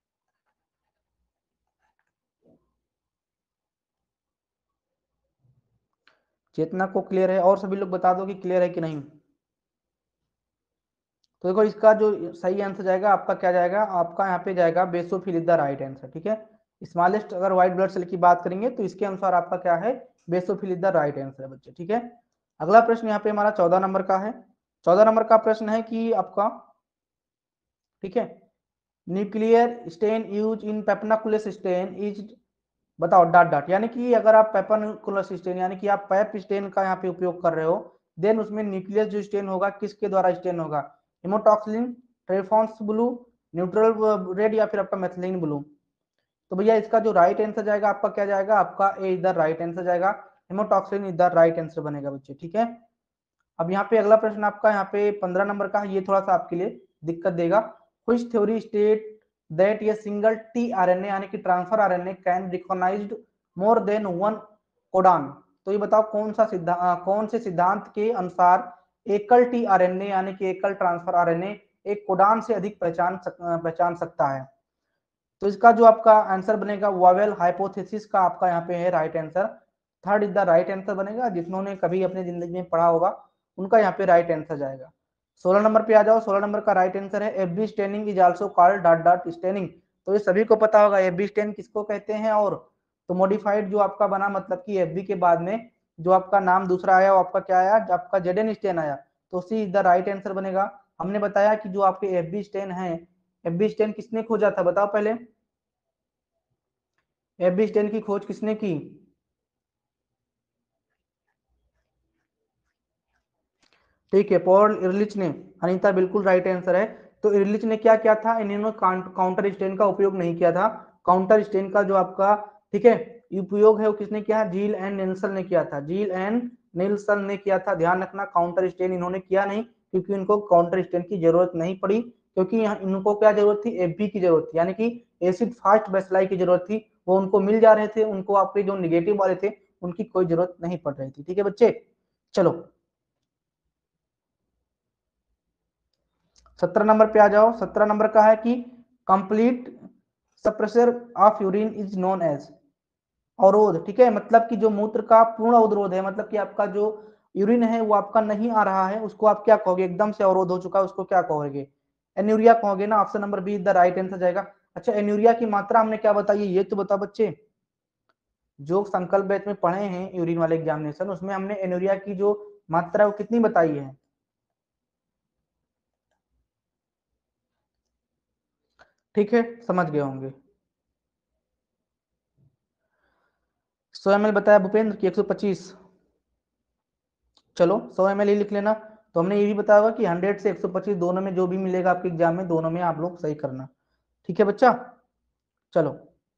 चेतना को क्लियर है? और सभी लोग बता दो कि क्लियर है कि नहीं। तो देखो इसका जो सही आंसर जाएगा आपका क्या जाएगा, आपका यहाँ पे जाएगा basophil is the right answer. ठीक है, स्मॉलेस्ट अगर व्हाइट ब्लड सेल की बात करेंगे तो इसके अनुसार आपका क्या है, basophil is the right answer है बच्चे। ठीक है, अगला प्रश्न यहाँ पे हमारा चौदह नंबर का है। चौदह नंबर का प्रश्न है कि आपका, ठीक है, nuclear stain use in Papanicolaou stain is, बताओ डॉट डॉट, यानी कि अगर आप पेपनाकुलस स्टेन यानी कि आप पैप स्टेन का यहाँ पे उपयोग कर रहे हो, देन उसमें न्यूक्लियस जो स्टेन होगा किसके द्वारा स्टेन होगा, hematoxylin, trypan blue, neutral red या फिर आपका मेथिलीन ब्लू। तो भैया इसका जो राइट आंसर जाएगा आपका क्या जाएगा, आपका A is the right answer जाएगा, hematoxylin is the right answer बनेगा बच्चे। ठीक है, अब यहाँ पे अगला प्रश्न आपका यहाँ पे पंद्रह नंबर का है, ये थोड़ा सा आपके लिए दिक्कत देगा। व्हिच थ्योरी स्टेट दैट ये सिंगल टी आरएनए यानी कि transfer RNA can recognized more than one codon. तो ये बताओ कौन सा सिद्धांत, कौन से सिद्धांत के अनुसार एकल टी आरएनए यानी कि एकल ट्रांसफर आरएनए एक कोडान से अधिक पहचान सक, पहचान सकता है। तो इसका जो आपका आंसर बनेगा वावेल हाइपोथेसिस का आपका यहाँ पे है right answer, third is the right answer बनेगा। जिन्होंने कभी अपनी जिंदगी में पढ़ा होगा उनका यहाँ पे राइट आंसर जाएगा। सोलह नंबर पे आ जाओ, सोलह नंबर का राइट आंसर है F B staining is also called dot dot staining. तो ये सभी को पता होगा एफ बी स्टेन किसको कहते हैं। और तो मॉडिफाइड जो आपका बना, मतलब कि एफ बी के बाद में जो आपका नाम दूसरा आया वो आपका क्या आया, आपका जेड एन स्टेन आया, तो C is the right answer बनेगा। हमने बताया कि जो आपके एफ बी स्टेन है, एफ बी स्टेन किसने खोजा था बताओ पहले, एफ बी स्टेन की खोज किसने की, ठीक है, पॉल इरलिच ने। अनीता बिल्कुल राइट आंसर है। तो इरलिच ने क्या किया था, इन्होंने काउंटर स्टेन का उपयोग नहीं किया था। काउंटर स्टेन का जो आपका, ठीक है, उपयोग है वो किसने किया, जील एंड नेल्सन ने किया था, जील एंड नेल्सन ने किया था। ध्यान रखना काउंटर स्टेन इन्होंने किया नहीं, क्योंकि इनको काउंटर स्टेन की जरूरत नहीं पड़ी, क्योंकि इनको क्या जरूरत थी, एफ बी की जरूरत थी, यानी कि एसिड फास्ट बेसलाई की जरूरत थी, वो उनको मिल जा रहे थे, उनको आपके जो निगेटिव वाले थे उनकी कोई जरूरत नहीं पड़ रही थी। ठीक है बच्चे, चलो सत्रह नंबर पे आ जाओ। सत्रह नंबर का है कि complete suppressor of urine is known as, अवरोध, ठीक है, मतलब कि जो मूत्र का पूर्ण अवरोध है, मतलब कि आपका जो यूरिन है वो आपका नहीं आ रहा है, उसको आप क्या कहोगे, एकदम से अवरोध हो चुका है उसको क्या कहोगे, एन्यूरिया कहोगे ना। Option number B the right answer जाएगा। अच्छा एन्यूरिया की मात्रा हमने क्या बताई ये तो बताओ बच्चे, जो संकल्प बैच में पढ़े हैं यूरिन वाले एग्जामिनेशन, उसमें हमने एन्यूरिया की जो मात्रा वो कितनी बताई है, ठीक है, समझ गए होंगे। सौ एम एल बताया भूपेंद्र की एक सौ पच्चीस, चलो सौ एम एल ही लिख लेना। तो हमने ये भी बताया होगा कि हंड्रेड से एक सौ पच्चीस दोनों में जो भी मिलेगा आपके एग्जाम में, दोनों में आप लोग सही करना। ठीक है बच्चा, चलो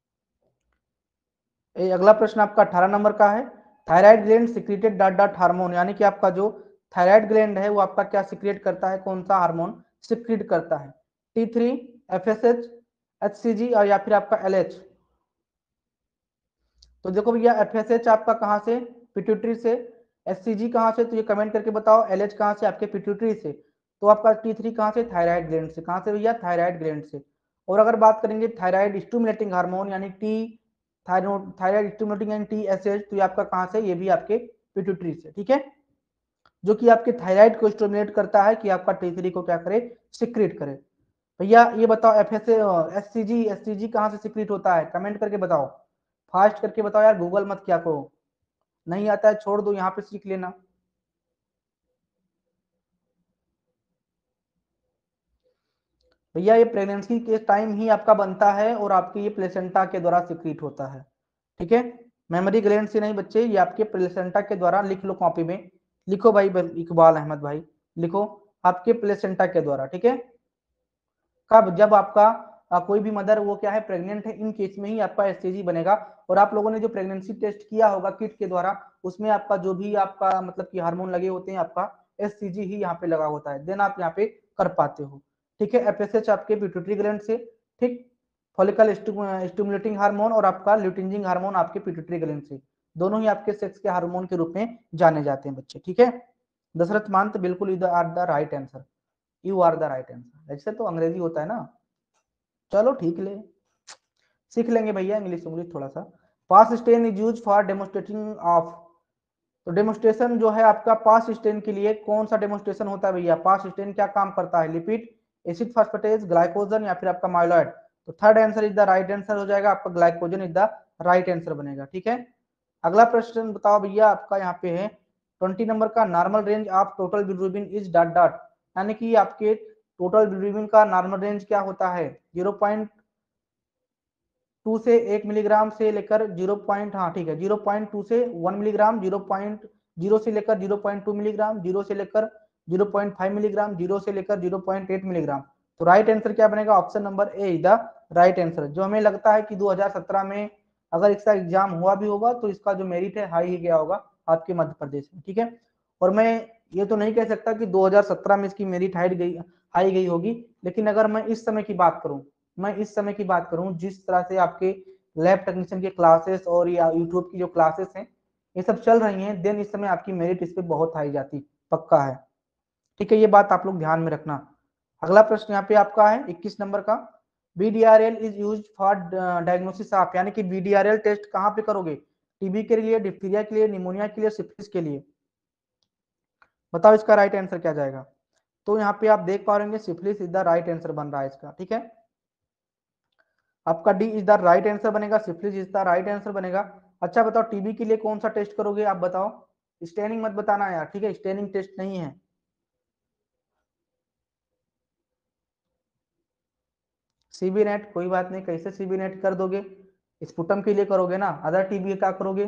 ये अगला प्रश्न आपका अठारह नंबर का है। Thyroid gland secreted dot dot hormone, यानी कि आपका जो थायराइड ग्लैंड है वो आपका क्या सिक्रिएट करता है, कौन सा हार्मोन सिक्रिएट करता है, T three, F S H, H C G और या फिर आपका एल एच। तो देखो भैया एफ एस एच आपका कहाँ से, पिट्यूटरी से, एच सी जी कहाँ से, तो ये कमेंट करके बताओ, एल एच कहाँ से, आपके पिट्यूटरी से। तो आपका टी थ्री कहाँ से, थायराइड ग्लैंड से, कहाँ से भैया, थायराइड ग्लैंड से। और अगर बात करेंगे थायराइड स्टिमुलेटिंग हार्मोन यानी T, thyroid stimulating and T S H, तो ये आपका कहाँ से, ये भी आपके पिट्यूटरी से। ठीक है, जो कि आपके थायराइड को स्टिमुलेट करता है कि आपका टी थ्री को क्या करे, सिक्रेट करे। भैया ये बताओ F S S C G, S C G कहाँ से सिक्रेट होता है, कमेंट करके बताओ, फास्ट करके बताओ यार, गूगल मत क्या करो, नहीं आता है छोड़ दो, यहाँ पे सीख लेना। भैया ये प्रेगनेंसी के टाइम ही आपका बनता है और आपके ये प्लेसेंटा के द्वारा सिक्रीट होता है। ठीक है, मेमोरी ग्लैंड से नहीं बच्चे, ये आपके प्लेसेंटा के द्वारा, लिख लो कॉपी में, लिखो भाई इकबाल अहमद भाई, लिखो आपके प्लेसेंटा के द्वारा। ठीक है, कब, जब आपका आ, कोई भी मदर वो क्या है प्रेग्नेंट है, इन केस में ही आपका एससीजी बनेगा। और आप लोगों ने जो प्रेगनेंसी टेस्ट किया होगा किट के द्वारा, उसमें आपका जो भी आपका मतलब कि हार्मोन लगे होते हैं आपका एससीजी ही यहाँ पे लगा होता है, देन आप यहाँ पे कर पाते हो। ठीक है, एफएसएच आपके पिट्यूटरी ग्लैंड से, ठीक, फॉलिकल स्टिमुलेटिंग हार्मोन और आपका ल्यूटिनिंग हार्मोन आपके पिट्यूटरी ग्लैंड से, दोनों ही आपके सेक्स के हार्मोन के रूप में जाने जाते हैं बच्चे। ठीक है, दशरथ मांत बिल्कुल you are the right answer, you are the right answer, ऐसे तो अंग्रेजी होता है ना, चलो ठीक ले, सीख लेंगे भैया इंग्लिश इंग्लिश थोड़ा सा। PAS stain is use for demonstrating of, तो डेमोस्ट्रेशन जो है आपका पास स्टेन के लिए कौन सा डेमोस्ट्रेशन होता है भैया? पास स्टेन क्या काम करता है? लिपिड, एसिड फास्फेटेज, ग्लाइकोजन या फिर आपका माइलॉइड? तो third answer is the right answer हो जाएगा आपका, glycogen is the right answer बनेगा। ठीक है, अगला प्रश्न बताओ भैया आपका यहाँ पे है ट्वेंटी नंबर का, normal range of total bilirubin is dot dot, यानी कि आपके टोटल बिलिरुबिन का नॉर्मल रेंज क्या होता है? जीरो पॉइंट टू से एक मिलीग्राम से लेकर जीरो पॉइंट, हाँ ठीक है, जीरो पॉइंट टू से one milligram, zero point zero से लेकर zero point two milligram, zero से लेकर zero point five milligram, zero से लेकर जीरो पॉइंट एट मिलीग्राम। तो राइट आंसर क्या बनेगा? Option number A is the right answer. जो हमें लगता है कि दो हज़ार सत्रह में अगर इसका एग्जाम हुआ भी होगा तो इसका जो मेरिट है हाई ही गया होगा आपके मध्य प्रदेश में। ठीक है, और मैं ये तो नहीं कह सकता कि दो हज़ार सत्रह में इसकी मेरिट हाई गई हाई गई होगी, लेकिन अगर मैं इस समय की बात करूं मैं इस समय की बात करूं जिस तरह से आपके लैब टेक्नीशियन के क्लासेस और या यूट्यूब की जो क्लासेस हैं ये सब चल रही हैं, देन इस समय आपकी मेरिट इस पे बहुत हाई जाती, पक्का है। ठीक है, ये बात आप लोग ध्यान में रखना। अगला प्रश्न यहाँ पे आपका है इक्कीस नंबर का, B D R L is use for diagnosis of, यानी कि B D R L test कहाँ पे करोगे? टीबी के लिए, डिप्थीरिया के लिए, निमोनिया के लिए, सिफिलिस के लिए? बताओ इसका राइट आंसर क्या जाएगा? तो यहाँ पे आप देख पा रहे syphilis is the right answer बन रहा है इसका। ठीक है, आपका D is the right answer बनेगा, syphilis is the right answer बनेगा। अच्छा बताओ टीबी के लिए कौन सा टेस्ट करोगे आप बताओ? स्टेनिंग मत बताना यार, ठीक है, स्टेनिंग टेस्ट नहीं है। सीबी नेट, कोई बात नहीं, कैसे सीबी नेट कर दोगे? स्पुटम के लिए करोगे ना, अदर टीबी क्या करोगे?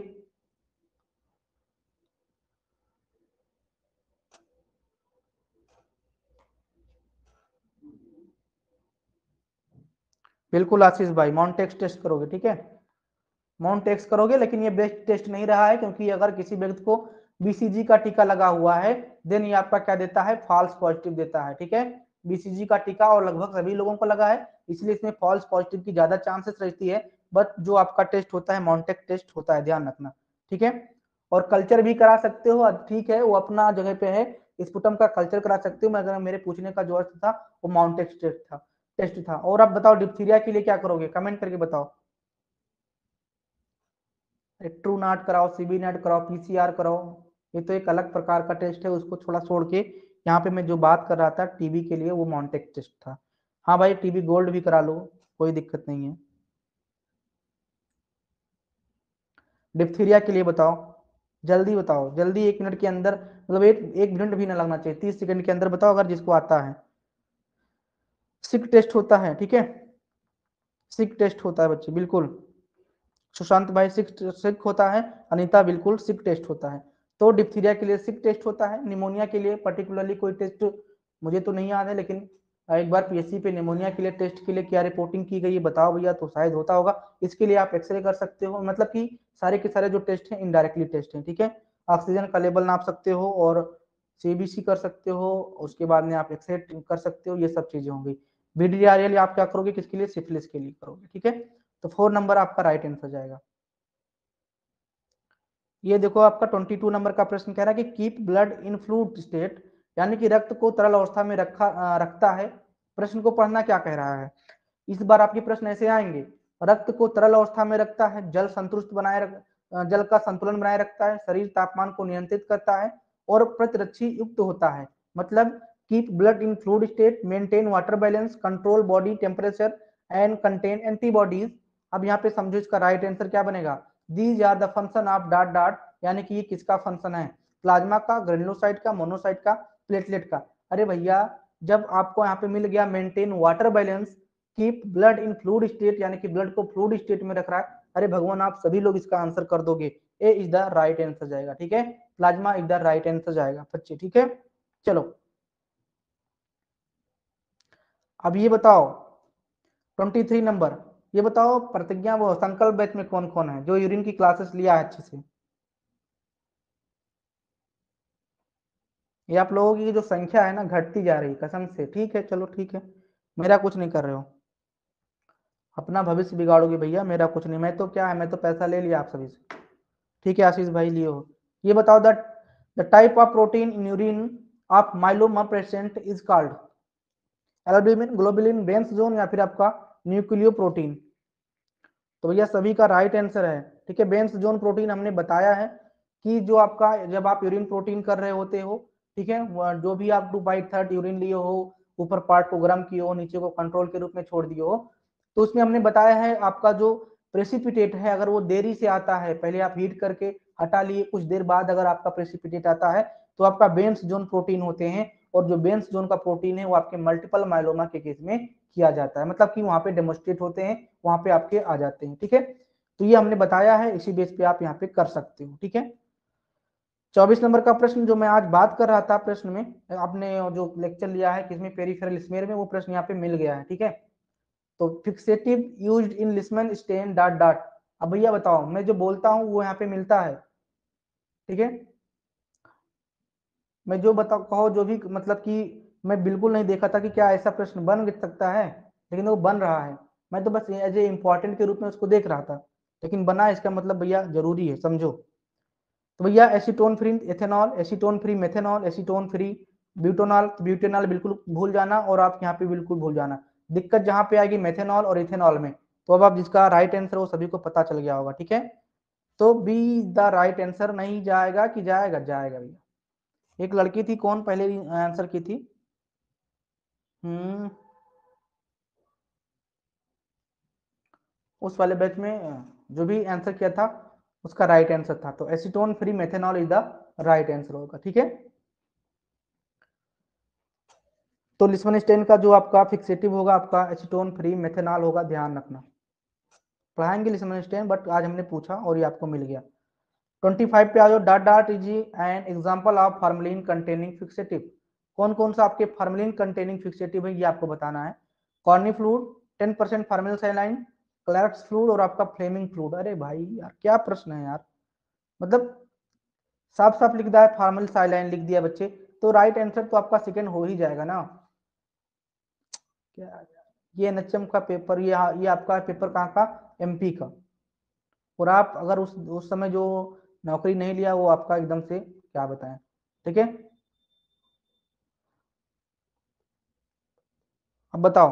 बिल्कुल आशीष भाई, मॉन्टेक्स टेस्ट करोगे। ठीक है, मॉन्टेक्स करोगे, लेकिन ये बेस्ट टेस्ट नहीं रहा है, क्योंकि अगर किसी व्यक्ति को बीसीजी का टीका लगा हुआ है देन ये आपका क्या देता है? फॉल्स पॉजिटिव देता है। ठीक है, बीसीजी का टीका और लगभग सभी लोगों को लगा है, इसलिए इसमें फॉल्स पॉजिटिव की ज्यादा चांसेस रहती है। बट जो आपका टेस्ट होता है मॉन्टेक्स टेस्ट होता है, ध्यान रखना। ठीक है, और कल्चर भी करा सकते हो, ठीक है, वो अपना जगह पे है, स्पुटम का कल्चर करा सकते हो, मगर मेरे पूछने का जो अर्थ था वो माउंटेक्स टेस्ट था टेस्ट था। और अब बताओ डिप्थीरिया के लिए क्या करोगे? कमेंट करके बताओ। ट्रू नाट कराओ, सीबी नेट कराओ, पीसीआर कराओ, ये तो एक अलग प्रकार का टेस्ट है, उसको थोड़ा छोड़ के यहाँ पे मैं जो बात कर रहा था टीबी के लिए वो मॉन्टेक टेस्ट था। हाँ भाई, टीबी गोल्ड भी करा लो, कोई दिक्कत नहीं है। डिप्थीरिया के लिए बताओ, जल्दी बताओ, जल्दी, एक मिनट के अंदर, मतलब एक एक मिनट भी ना लगना चाहिए, तीस सेकंड के अंदर बताओ अगर जिसको आता है। सिक टेस्ट होता है, ठीक है, सिक टेस्ट होता है बच्चे, बिल्कुल। सुशांत भाई सिक सिक होता है, अनीता बिल्कुल सिक टेस्ट होता है। तो डिप्थीरिया के लिए सिक टेस्ट होता है, निमोनिया के लिए पर्टिकुलरली कोई टेस्ट मुझे तो नहीं याद है, लेकिन एक बार पीएससी पे निमोनिया के लिए टेस्ट के लिए क्या रिपोर्टिंग की गई है बताओ भैया, तो शायद होता होगा। इसके लिए आप एक्सरे कर सकते हो, मतलब कि सारे के सारे जो टेस्ट हैं इनडायरेक्टली टेस्ट हैं। ठीक है, ऑक्सीजन का लेवल नाप सकते हो और सीबीसी कर सकते हो, उसके बाद में आप एक्सरे कर सकते हो, ये सब चीजें होंगी। बीडीआरएल आप क्या करोगे? किसके लिए? सिफिलिस के लिए करोगे। ठीक है, तो फोर नंबर आपका राइट आंसर जाएगा। ये देखो आपका बाईस नंबर का प्रश्न कह रहा है कि keep blood in fluid state, यानी कि रक्त को तरल अवस्था में रखा रखता है। प्रश्न को पढ़ना क्या कह रहा है? इस बार आपके प्रश्न ऐसे आएंगे, रक्त को तरल अवस्था में रखता है, जल संतुष्ट बनाए रख जल का संतुलन बनाए रखता है, शरीर तापमान को नियंत्रित करता है और प्रतिरक्षी युक्त होता है। मतलब keep blood in fluid state, maintain water balance, control body temperature and contain antibodies. अब यहाँ पे समझो इसका राइट आंसर क्या बनेगा? These are the function of dot dot, यानी कि ये किसका फंक्शन है? प्लाज्मा का, ग्रेनुलोसाइट का, मोनोसाइट का, प्लेटलेट का। अरे भैया, जब आपको यहाँ पे मिल गया maintain water balance, keep blood in fluid state, यानी कि ब्लड को फ्लूइड स्टेट में रख रहा है, अरे भगवान आप सभी लोग इसका आंसर कर दोगे, A is the right answer जाएगा। ठीक है, plasma is the right answer जाएगा बच्चे। ठीक है, चलो अब ये बताओ तेईस नंबर, ये बताओ प्रतिज्ञा वो संकल्प बैच में कौन कौन है जो यूरिन की क्लासेस लिया है अच्छे से? ये आप लोगों की जो संख्या है ना घटती जा रही है कसम से। ठीक है, चलो ठीक है, मेरा कुछ नहीं कर रहे हो, अपना भविष्य बिगाड़ोगे भैया, मेरा कुछ नहीं, मैं तो क्या है, मैं तो पैसा ले लिया आप सभी से। ठीक है आशीष भाई, लिए हो। ये बताओ the the type of protein in urine of myeloma patient is called, albumin, globulin, Bence Jones या फिर आपका न्यूक्लियो प्रोटीन? तो भैया सभी का राइट आंसर है। ठीक है, बेंस जोन प्रोटीन हमने बताया है कि जो आपका जब आप यूरिन प्रोटीन कर रहे होते हो, ठीक है, जो भी आप टू बाई थर्ड यूरिन लिए हो, ऊपर पार्ट को गर्म किए हो, नीचे को कंट्रोल के रूप में छोड़ दिए हो, तो उसमें हमने बताया है आपका जो प्रेसिपिटेट है अगर वो देरी से आता है, पहले आप हीट करके हटा लिए, कुछ देर बाद अगर आपका प्रेसिपिटेट आता है तो आपका बेंस जोन प्रोटीन होते हैं, और जो बेंस जोन का प्रोटीन है वो आपके मल्टीपल माइलोमा के केस में किया जाता है, मतलब कि वहां पे डेमोस्ट्रेट होते हैं, वहां पे आपके आ जाते हैं। ठीक है, तो ये हमने बताया है, इसी बेस पे आप यहाँ पे कर सकते हो। ठीक है, चौबीस नंबर का प्रश्न जो मैं आज बात कर रहा था, प्रश्न में आपने जो लेक्चर लिया है किसमें, पेरिफेरल स्मेयर में, वो प्रश्न यहाँ पे मिल गया है। ठीक है, तो fixative used in Leishman stain dot dot. अब भैया बताओ, मैं जो बोलता हूँ वो यहाँ पे मिलता है। ठीक है, मैं जो बताओ कहो जो भी, मतलब कि मैं बिल्कुल नहीं देखा था कि क्या ऐसा प्रश्न बन सकता है, लेकिन वो बन रहा है। मैं तो बस एज ए इंपॉर्टेंट के रूप में उसको देख रहा था, लेकिन बना, इसका मतलब भैया जरूरी है, समझो। तो भैया acetone free ethanol, acetone free methanol, acetone free butanol, butanol बिल्कुल भूल जाना, और आप यहाँ पे बिल्कुल भूल जाना। दिक्कत जहां पे आएगी मेथेनॉल और इथेनॉल में, तो अब आप जिसका राइट आंसर वो सभी को पता चल गया होगा। ठीक है, तो बी द राइट आंसर नहीं जाएगा कि जाएगा? जाएगा भैया। एक लड़की थी, कौन पहले आंसर की थी? हम्म उस वाले बैच में जो भी आंसर किया था उसका राइट आंसर था, तो acetone free methanol is the right answer होगा। ठीक है, तो लिस्बन स्टेन का जो आपका फिक्सेटिव होगा आपका एसीटोन फ्री मेथेनॉल होगा, ध्यान रखना। पढ़ाएंगे लिस्बन स्टेन, बट आज हमने पूछा और ये आपको मिल गया। पच्चीस पे आ जाओ। Dot dot is an example of formalin containing fixative. कौन कौन सा आपके फार्मलिन कंटेनिंग फिक्सेटिव है ये आपको बताना है। Carnoy fluid, ten percent formal saline, claps fluid और आपका फ्लेमिंग फ्लूड। अरे भाई यार क्या प्रश्न है यार, मतलब साफ साफ लिख दिया है, फार्मल साइलाइन लिख दिया बच्चे, तो राइट आंसर तो आपका सेकंड हो ही जाएगा ना। क्या ये एनएचएम का पेपर, ये ये आपका पेपर कहाँ का? एमपी का। और आप अगर उस उस समय जो नौकरी नहीं लिया वो आपका एकदम से क्या बताएं। ठीक है, अब बताओ।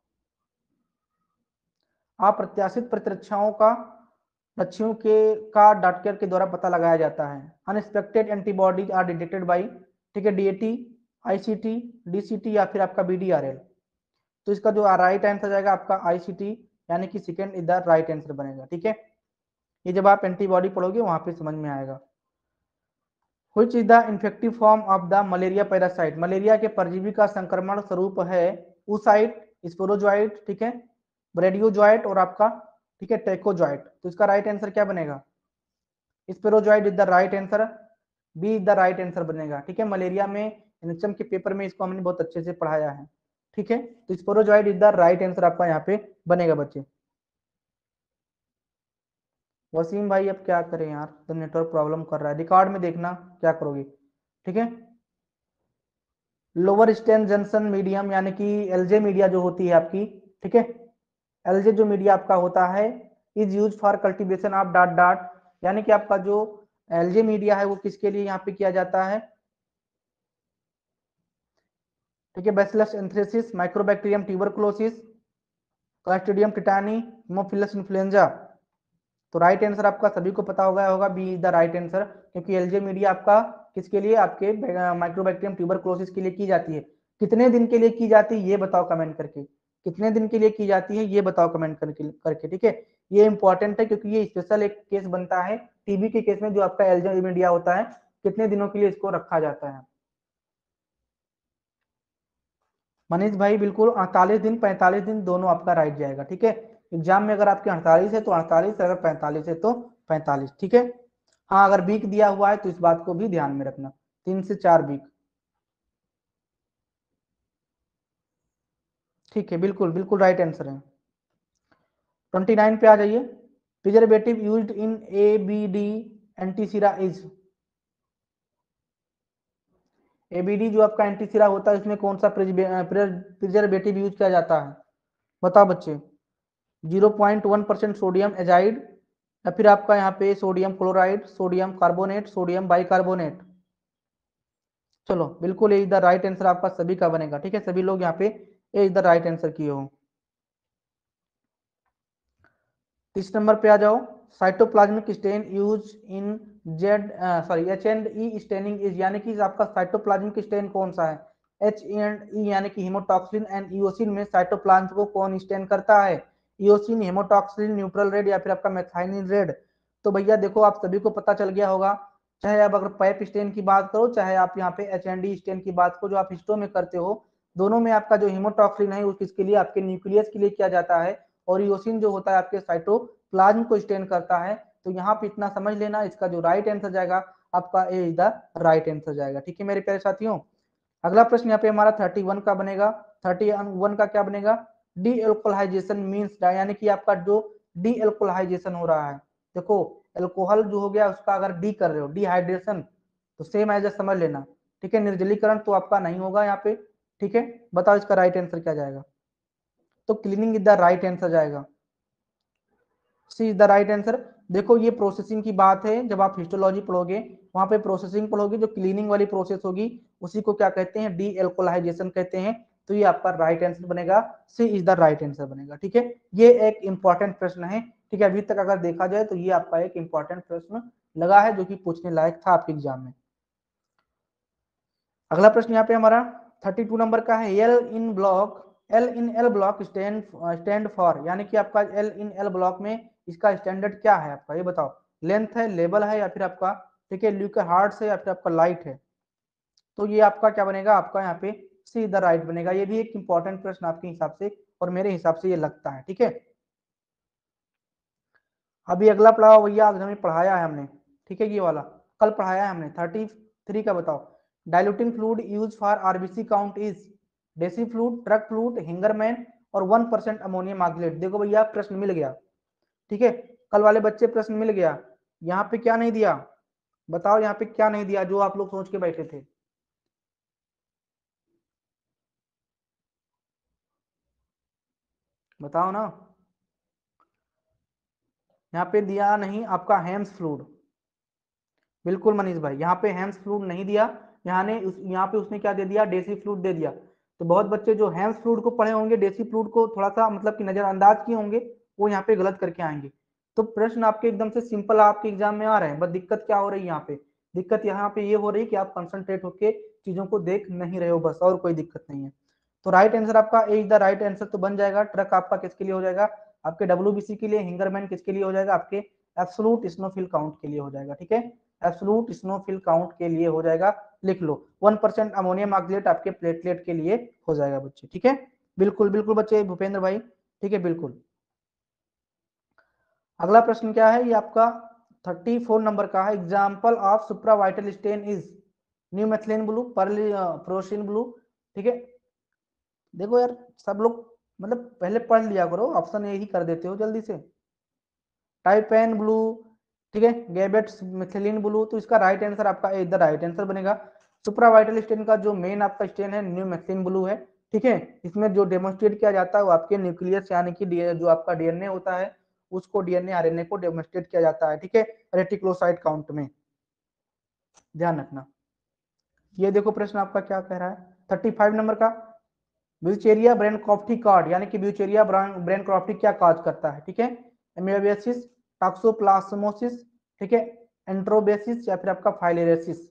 अप्रत्याशित प्रतिरक्षाओं का लक्ष्यों के का डॉक्टर के द्वारा पता लगाया जाता है। Unexpected antibodies are detected by, ठीक है, डीएटी, आईसीटी, डीसीटी या फिर आपका बीडीआरएल। तो इसका जो राइट आंसर जाएगा आपका आईसीटी, यानी कि second is the right answer बनेगा। ठीक है, ये जब आप एंटीबॉडी पढ़ोगे वहां पे समझ में आएगा। Which is the infective form of the malaria parasite? Malaria के परजीवी का संक्रमण स्वरूप है ऊसाइट, स्पोरोजोइट, ठीक है, ब्रेडियोजोइट और आपका, ठीक है, टेकोजोइट। तो इसका राइट आंसर क्या बनेगा? Sporozoite is the right answer, B is the right answer बनेगा। ठीक है, मलेरिया में एनएचएम के पेपर में इसको हमने बहुत अच्छे से पढ़ाया है। ठीक है, तो sporozoite is the right answer आपका यहाँ पे बनेगा बच्चे। वसीम भाई अब क्या करें यार, तो नेटवर्क प्रॉब्लम कर रहा है, रिकॉर्ड में देखना क्या करोगे। ठीक है, लोअर स्टेन जंक्शन मीडियम यानी कि एलजे मीडिया जो होती है आपकी, ठीक है, एलजे जो मीडिया आपका होता है is use for cultivation of dot dot, यानी कि आपका जो एलजे मीडिया है वो किसके लिए यहाँ पे किया जाता है? ठीक है, Bacillus anthracis, Mycobacterium tuberculosis, Clostridium tetani, Haemophilus influenzae. तो राइट आंसर आपका सभी को पता होगा होगा B is the right answer, क्योंकि एलजे मीडिया आपका किसके लिए? आपके माइक्रोबैक्टीरियम ट्यूबरकुलोसिस के लिए की जाती है। कितने दिन के लिए की जाती है ये बताओ कमेंट करके, कितने दिन के लिए की जाती है ये बताओ कमेंट करके करके ठीक है, ये इंपॉर्टेंट है क्योंकि ये स्पेशल एक केस बनता है टीबी के केस में, जो आपका एलजे मीडिया होता है कितने दिनों के लिए इसको रखा जाता है। मनीष भाई बिल्कुल अड़तालीस दिन पैंतालीस दिन दोनों आपका राइट जाएगा। ठीक है, एग्जाम में अगर आपके अड़तालीस है तो अड़तालीस, अगर पैंतालीस है तो पैंतालीस। ठीक है, हाँ अगर वीक दिया हुआ है तो इस बात को भी ध्यान में रखना, तीन से चार वीक। ठीक है, बिल्कुल बिल्कुल राइट आंसर है। ट्वेंटी नाइन पे आ जाइए। Preservative used in A B D antisera is, ABD जो आपका एंटीसिरा होता है इसमें कौन सा प्रिजर्वेटिव यूज किया जाता है? बताओ बच्चे। Zero point one percent sodium azide, या फिर आपका यहाँ पे sodium chloride, sodium carbonate, sodium bicarbonate. चलो बिल्कुल A is the right answer आपका सभी का बनेगा। ठीक है, सभी लोग यहाँ पे A is the right answer किए हो। तीस नंबर पे आ जाओ। Cytoplasmic stain use in Z sorry H and E staining is, यानी कि आपका साइटोप्लाज्मिक स्टेन कौन सा है, एच एंड ई यानी कि हीमोटॉक्सिन एंड इओसिन में साइटोप्लाज्म को कौन स्टेन करता है, इओसिन, हीमोटॉक्सिन, न्यूट्रल रेड या फिर आपका मेथाइनिन रेड। तो भैया देखो आप सभी को पता चल गया होगा, चाहे आप अगर पैप स्टेन की बात करो चाहे आप यहाँ पे एच एंड डी स्टेन की बात करो जो आप हिस्टो में करते हो, दोनों में आपका जो हीमोटॉक्सिन है किसके लिए, आपके न्यूक्लियस के लिए किया जाता है, और इओसिन जो होता है आपके साइटोप्लाज्म को स्टेन करता है। तो यहाँ पे इतना समझ लेना, इसका जो राइट आंसर जाएगा आपका A is the right answer जाएगा। ठीक है मेरे प्यारे साथियों, अगला प्रश्न यहाँ पे हमारा थर्टी वन का बनेगा। थर्टी वन का क्या बनेगा, डी एल्कोलाइजेशन मीन्स, यानी कि आपका जो डी एल्कोलाइजेशन हो रहा है, देखो एल्कोहल जो हो गया उसका अगर डी कर रहे हो डिहाइड्रेशन, तो सेम एज समझ लेना। ठीक है, निर्जलीकरण तो आपका नहीं होगा यहाँ पे। ठीक है, बताओ इसका राइट आंसर क्या जाएगा, तो cleaning is the right answer जाएगा, C is the right answer. देखो ये प्रोसेसिंग की बात है, जब आप हिस्टोलॉजी पढ़ोगे वहां पे प्रोसेसिंग पढ़ोगे, जो क्लीनिंग वाली प्रोसेस होगी उसी को क्या कहते हैं, डी एल्कोलाइजेशन कहते हैं। तो ये आपका राइट आंसर बनेगा, C is the right answer बनेगा। ठीक है, ये एक इंपॉर्टेंट प्रश्न है। ठीक है, अभी तक अगर देखा जाए तो ये आपका एक इंपॉर्टेंट प्रश्न लगा है जो कि पूछने लायक था आपके एग्जाम में। अगला प्रश्न यहाँ पे हमारा थर्टी टू नंबर का है, L in block L in L block stand stand for, यानी कि आपका एल इन एल ब्लॉक में इसका स्टैंडर्ड क्या है आपका, ये बताओ, लेंथ है, लेवल है या फिर आपका, ठीक है, ल्यूक हार्ट है या फिर आपका लाइट है। तो ये आपका क्या बनेगा, आपका यहाँ पे सी द राइट बनेगा। ये भी एक इंपॉर्टेंट प्रश्न आपके हिसाब से और मेरे हिसाब से ये लगता है। ठीक है, अभी अगला पढ़ाओ भैया, आज हमें पढ़ाया है हमने, ठीक है, ये वाला कल पढ़ाया है हमने, थर्टी थ्री का बताओ, diluting fluid use for RBC count is Dacie fluid, Turk fluid, Hingerman और वन परसेंट अमोनियम ऑक्सलेट। देखो भैया प्रश्न मिल गया, ठीक है, कल वाले बच्चे प्रश्न मिल गया, यहाँ पे क्या नहीं दिया, बताओ यहाँ पे क्या नहीं दिया जो आप लोग सोच के बैठे थे, बताओ ना। यहाँ पे दिया नहीं आपका हेम्स फ्लूइड, बिल्कुल मनीष भाई, यहाँ पे हेम्स फ्लूइड नहीं दिया, यहाँ ने उस यहाँ पे उसने क्या दे दिया, डेसी फ्लूइड दे दिया। तो बहुत बच्चे जो हेम्स फ्लूइड को पढ़े होंगे, डेसी फ्लूइड को थोड़ा सा मतलब कि नजरअंदाज किए होंगे, वो यहाँ पे गलत करके आएंगे। तो प्रश्न आपके एकदम से सिंपल आपके एग्जाम में आ रहे हैं, बस दिक्कत क्या हो रही है यहाँ पे, दिक्कत यहाँ पे ये हो रही है कि आप कंसंट्रेट होके चीजों को देख नहीं रहे हो, बस और कोई दिक्कत नहीं है। तो राइट आंसर आपका A is the right answer तो बन जाएगा। ट्रक आपका किसके लिए हो जाएगा, आपके डब्ल्यूबीसी के लिए, हिंगरमैन किसके लिए हो जाएगा, आपके एब्सोल्यूट स्नोफिल काउंट के लिए हो जाएगा। ठीक है, एब्सोल्यूट स्नोफिल काउंट के लिए हो जाएगा, लिख लो। वन परसेंट अमोनियम ऑक्सलेट आपके प्लेटलेट के लिए हो जाएगा बच्चे। ठीक है, बिल्कुल बिल्कुल बच्चे, भूपेंद्र भाई, ठीक है बिल्कुल। अगला प्रश्न क्या है, ये आपका थर्टी फोर नंबर का है, example of supravital stain is new methylene blue, procin blue. ठीक है, देखो यार सब लोग मतलब पहले पढ़ लिया करो, ऑप्शन ए ही कर देते हो जल्दी से, टाइपेन ब्लू, ठीक है, गैबेट्स मिथिलीन ब्लू। तो इसका राइट आंसर आपका इधर राइट आंसर बनेगा। सुप्रावाइटल स्टेन का जो मेन आपका स्टेन है न्यू मेथिलीन ब्लू है। ठीक है, इसमें जो डेमोन्स्ट्रेट किया जाता है वो आपके न्यूक्लियस यानी कि जो आपका डीएनए होता है उसको, डीएनए आरएनए को डेमोन्स्ट्रेट किया जाता है। ठीक है, रेटिकुलोसाइट काउंट में, ध्यान रखना। ये देखो प्रश्न आपका क्या कह रहा है, थर्टी फाइव नंबर का, ब्यूचेरिया ब्रैनक्रॉफ्टी कार्ड, यानी कि ब्यूचेरिया ब्रैनक्रॉफ्टी क्या काज करता है। ठीक है, एमियोबेसिस, टॉक्सोप्लाज्मोसिस, ठीक है, एंट्रोबेसिस या फिर आपका फाइलेरियोसिस।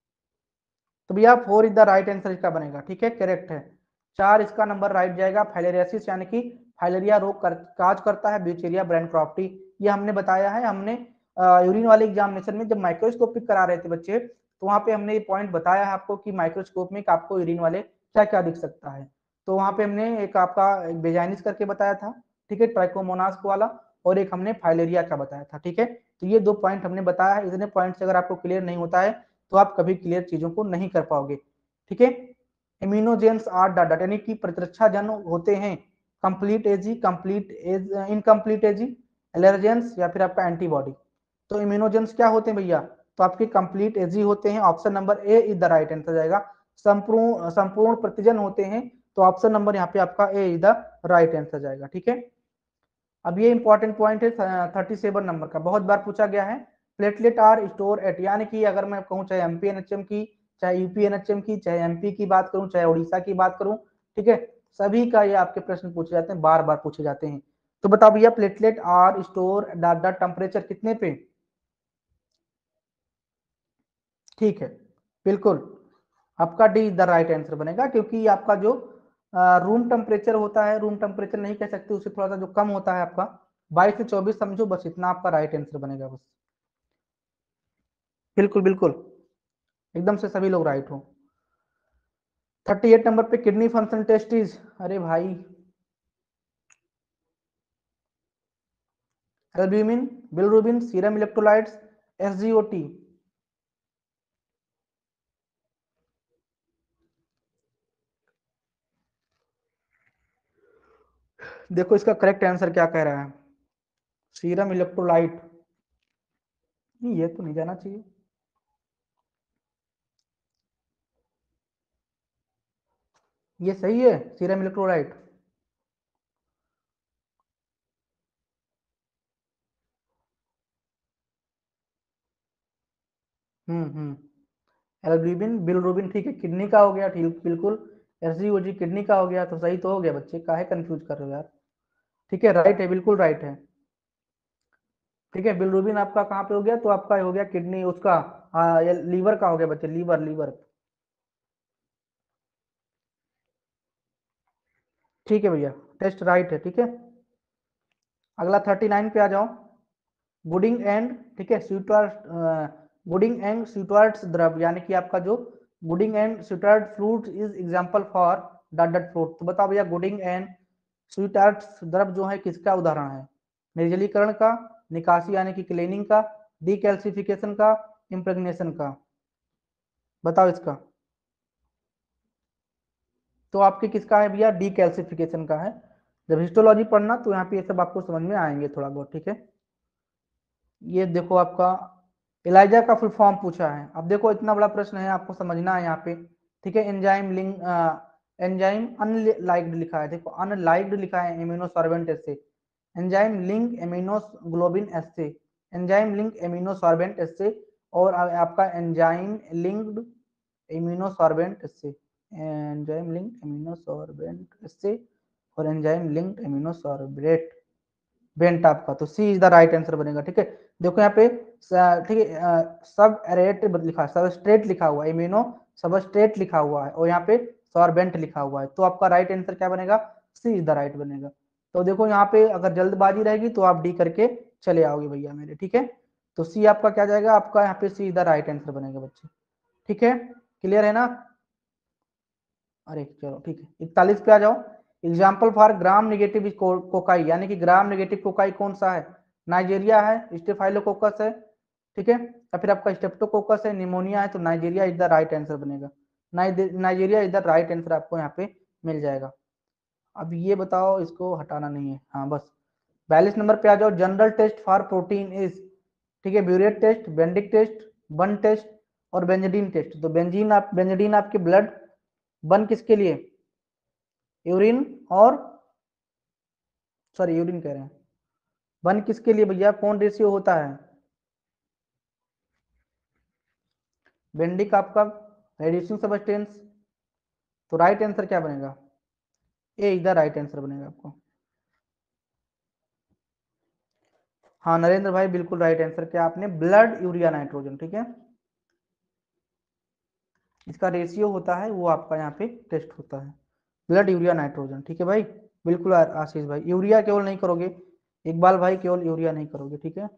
तो भैया four is the right answer इसका बनेगा। ठीक है, करेक्ट है, चार इसका नंबर राइट जाएगा। फाइलेरियोसिस यानी कि फाइलेरिया रोग कर, काज करता है ब्यूचेरिया ब्रैनक्रॉफ्टी, ये हमने बताया है, हमने यूरिन वाले एग्जामिनेशन में जब माइक्रोस्कोपिक करा रहे थे बच्चे, तो वहां पे हमने ये पॉइंट बताया है आपको कि माइक्रोस्कोप में आपको यूरिन वाले क्या क्या दिख सकता है। तो वहां पे हमने एक आपका बेजाइनिस करके बताया था, ठीक है, ट्राइकोमोनास वाला, और एक हमने फाइलेरिया का बताया था। ठीक है, तो ये दो पॉइंट हमने बताया है, इतने पॉइंट अगर आपको क्लियर नहीं होता है तो आप कभी क्लियर चीजों को नहीं कर पाओगे। ठीक है, इम्यूनोजेंस आर डाटा, यानी कि प्रतिरक्षा जन होते हैं, complete A G, complete age, incomplete A G, allergens या फिर आपका एंटीबॉडी। तो इम्यूनोजेंस क्या होते हैं भैया, तो आपके कंप्लीट एजी होते हैं, option number A is the right answer जाएगा। संपूर्ण संपूर्ण प्रतिजन होते हैं, तो ऑप्शन नंबर यहाँ पे आपका A is the right answer जाएगा। ठीक है, अब ये इंपॉर्टेंट पॉइंट है थर्टी सेवन नंबर का, बहुत बार पूछा गया है, प्लेटलेट आर स्टोर एट, यानी कि अगर मैं कहूँ चाहे एमपीएनएचएम की, चाहे यूपीएनएचएम की, चाहे एमपी की बात करूं, चाहे उड़ीसा की बात करूं, ठीक है, सभी का ये आपके प्रश्न पूछे जाते हैं, बार बार पूछे जाते हैं। तो बताओ भैया platelet are store dot dot temperature कितने पे? ठीक है, बिल्कुल आपका डी द राइट आंसर बनेगा, क्योंकि आपका जो रूम टेम्परेचर होता है, रूम टेम्परेचर नहीं कह सकते, उससे थोड़ा सा जो कम होता है आपका बाईस से चौबीस समझो, बस इतना आपका राइट आंसर बनेगा बस। बिल्कुल बिल्कुल, एकदम से सभी लोग राइट हो। थर्टी एट नंबर पे किडनी फंक्शन टेस्ट इज, अरे भाई albumin, bilirubin, serum electrolytes, SGOT. देखो इसका करेक्ट आंसर क्या कह रहा है, सीरम इलेक्ट्रोलाइट। ये तो नहीं जाना चाहिए। ये सही है serum electrolyte. Hmm hmm albumin bilirubin ठीक है, किडनी का हो गया, ठीक बिल्कुल। एसजीओजी किडनी का हो गया, तो सही तो हो गया बच्चे, काहे कंफ्यूज कर रहे हो यार। ठीक है, राइट है, बिल्कुल राइट है। ठीक है, बिलिरुबिन आपका कहाँ पे हो गया, तो आपका हो गया किडनी उसका, हाँ ये लीवर का हो गया बच्चे, लीवर लीवर। ठीक है भैया, टेस्ट राइट है, ठीक है। अगला थर्टी नाइन पे आ जाओ। गुडिंग एंड, ठीक है, स्वीटवार्ट, गुडिंग एंड स्वीटवार्ट्स द्रव, यानी कि आपका जो gooding and sweetwort fruit is example for dot dot fruit. तो बताओ भैया गुडिंग एंड स्वीटवार्ट्स द्रव जो है किसका उदाहरण है? निर्जलीकरण का, निकासी यानी कि क्लीनिंग का, डीकैल्सिफिकेशन का, इम्प्रेग्नेशन का। बताओ इसका। तो आपके किसका है भैया? डीकैल्सिफिकेशन का है। जब हिस्टोलॉजी पढ़ना तो यहाँ पे ये सब आपको समझ में आएंगे थोड़ा बहुत, ठीक है। ये देखो आपका एलाइजा का फुल फॉर्म पूछा है। अब देखो इतना बड़ा प्रश्न है, आपको समझना है यहाँ पे, ठीक है। एंजाइम लिंक, एंजाइम अनलाइक्ड लिखा है, देखो अनलाइक्ड लिखा है immuno sorbent assay, enzyme link immunoglobin assay, enzyme link immuno sorbent assay, और आपका enzyme linked immuno sorbent assay, enzyme link immuno sorbent assay, और enzyme linked immuno sorbet bent आपका, तो C is the right answer बनेगा, ठीक है। देखो यहाँ पे ठीक है, सब एरेट लिखा है, सबस्ट्रेट लिखा हुआ है, इम्यूनो सबस्ट्रेट लिखा हुआ है, और यहाँ पे सॉर्बेंट लिखा हुआ है, तो आपका राइट आंसर क्या बनेगा? सी इज द राइट बनेगा। तो देखो यहाँ पे अगर जल्दबाजी रहेगी तो आप डी करके चले आओगे भैया मेरे, ठीक है। तो सी आपका क्या जाएगा, आपका यहाँ पे C is the right answer बनेगा बच्चे, ठीक है। क्लियर है ना? अरे चलो ठीक है, इकतालीस पे आ जाओ। Example for gram negative cocci, यानी कि ग्राम नेगेटिव कोकाई कौन सा है? नाइजीरिया है, स्टेफाइलोकोकस है, ठीक है, या फिर आपका स्टेप्टोकोकस है, निमोनिया है, तो Nigeria is the right answer बनेगा। Nigeria is the right answer आपको यहाँ पे मिल जाएगा। अब ये बताओ, इसको हटाना नहीं है, हाँ बस। बयालीस नंबर पे आ जाओ। General test for protein is, ठीक है, biuret test, Benedict test, bun test, और बेंजडीन टेस्ट। तो बेंजीन आप बेंजडीन आपके ब्लड, बन किसके लिए? यूरिन, और सॉरी यूरिन कह रहे हैं, बन किसके लिए भैया? कौन रेशियो होता है? बेंडिक आपका रेड्यूसिंग सब्सटेंस। तो राइट आंसर क्या बनेगा? ए इधर राइट आंसर बनेगा आपको। हाँ नरेंद्र भाई, बिल्कुल राइट आंसर क्या आपने? ब्लड यूरिया नाइट्रोजन, ठीक है। इसका रेशियो होता है वो आपका यहाँ पे टेस्ट होता है, ब्लड यूरिया नाइट्रोजन, ठीक है भाई। बिल्कुल आशीष भाई, यूरिया केवल नहीं करोगे, इकबाल भाई केवल यूरिया नहीं करोगे, ठीक है।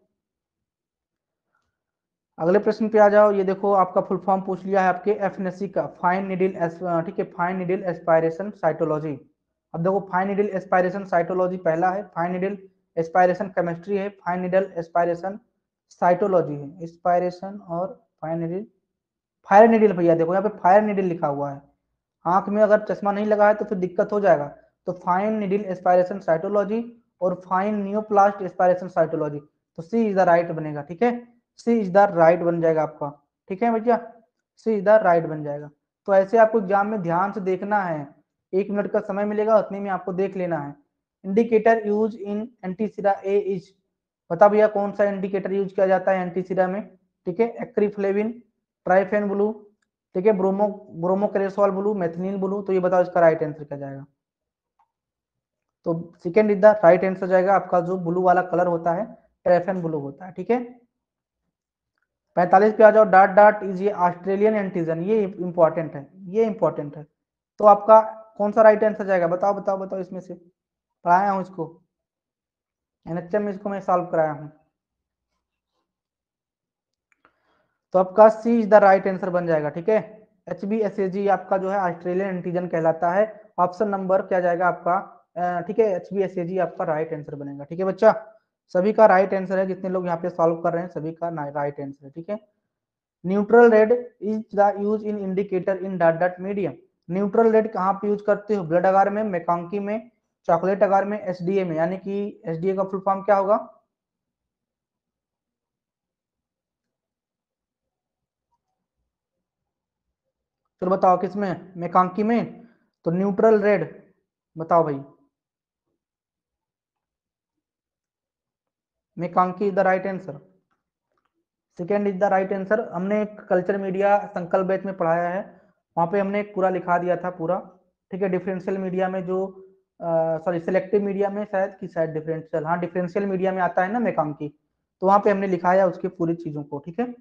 अगले प्रश्न पे आ जाओ। ये देखो आपका फुल फॉर्म पूछ लिया है आपके एफएनएससी का, फाइन नीडल, ठीक है, फाइन नीडल एस्पायरेशन साइटोलॉजी। अब देखो फाइन नीडल एस्पायरेशन साइटोलॉजी पहला है, फाइन नीडल एस्पायरेशन केमिस्ट्री है, फाइन नीडल एस्पायरेशन साइटोलॉजी है, एस्पायरेशन और फाइन नीडल, फायर नीडल भैया देखो यहाँ पे फायर नीडल लिखा हुआ है, आंख में अगर चश्मा नहीं लगा है तो फिर दिक्कत हो जाएगा। तो फाइन नीडल एस्पायरेशन साइटोलॉजी और फाइन नियोप्लास्ट एस्पायरेशन साइटोलॉजी, तो सी इज द राइट बनेगा, ठीक है। सी इज द राइट बन जाएगा आपका, ठीक है भैया, सी इज द राइट बन जाएगा। तो ऐसे आपको एग्जाम में ध्यान से देखना है, एक मिनट का समय मिलेगा उतने में आपको देख लेना है। Indicator use in antisera A is, बता भैया कौन सा इंडिकेटर यूज किया जाता है एंटीसीरा में? ठीक है, एक्रीफ्लेविन, ट्राइफेन ब्लू, ठीक है, bromo bromocresol blue, methylene blue. तो ये बताओ इसका राइट आंसर क्या जाएगा? तो second is the right answer जाएगा आपका। जो ब्लू वाला कलर होता है ट्रैफेन ब्लू होता है, ठीक है। पैंतालीस पे आ जाओ। डाट डाट इज ये ऑस्ट्रेलियन एंटीजन, ये इंपॉर्टेंट है, ये इंपॉर्टेंट है। तो आपका कौन सा राइट आंसर जाएगा? बताओ बताओ बताओ, इसमें से पढ़ाया हूँ इसको, एनएचएम में इसको मैं सॉल्व कराया हूँ। तो आपका C is the right answer बन जाएगा, ठीक है। H B S A G आपका जो है ऑस्ट्रेलियन एंटीजन कहलाता है। ऑप्शन नंबर क्या जाएगा आपका, ठीक है, H B S A G आपका राइट आंसर बनेगा, ठीक है बच्चा। सभी का राइट आंसर है, जितने लोग यहाँ पे सॉल्व कर रहे हैं सभी का राइट आंसर है, ठीक है। Neutral red is the use in indicator in dot dot medium. Neutral red कहाँ पे यूज करते हो? ब्लड अगार में, मैकांकी में, चॉकलेट अगार में, एसडीए में। यानी कि एसडीए का फुल फॉर्म क्या होगा? चलो बताओ किसमें? मैकांकी में। तो न्यूट्रल रेड बताओ भाई, MacConkey is the right answer. Second is the right answer. हमने एक कल्चर मीडिया संकल्प बैच में पढ़ाया है, वहां पे हमने एक पूरा लिखा दिया था पूरा, ठीक है। डिफरेंशियल मीडिया में जो सॉरी सिलेक्टिव मीडिया में शायद की शायद डिफरेंशियल, हाँ डिफरेंशियल मीडिया में आता है ना मैकांकी, तो वहां पे हमने लिखाया उसकी पूरी चीजों को, ठीक है।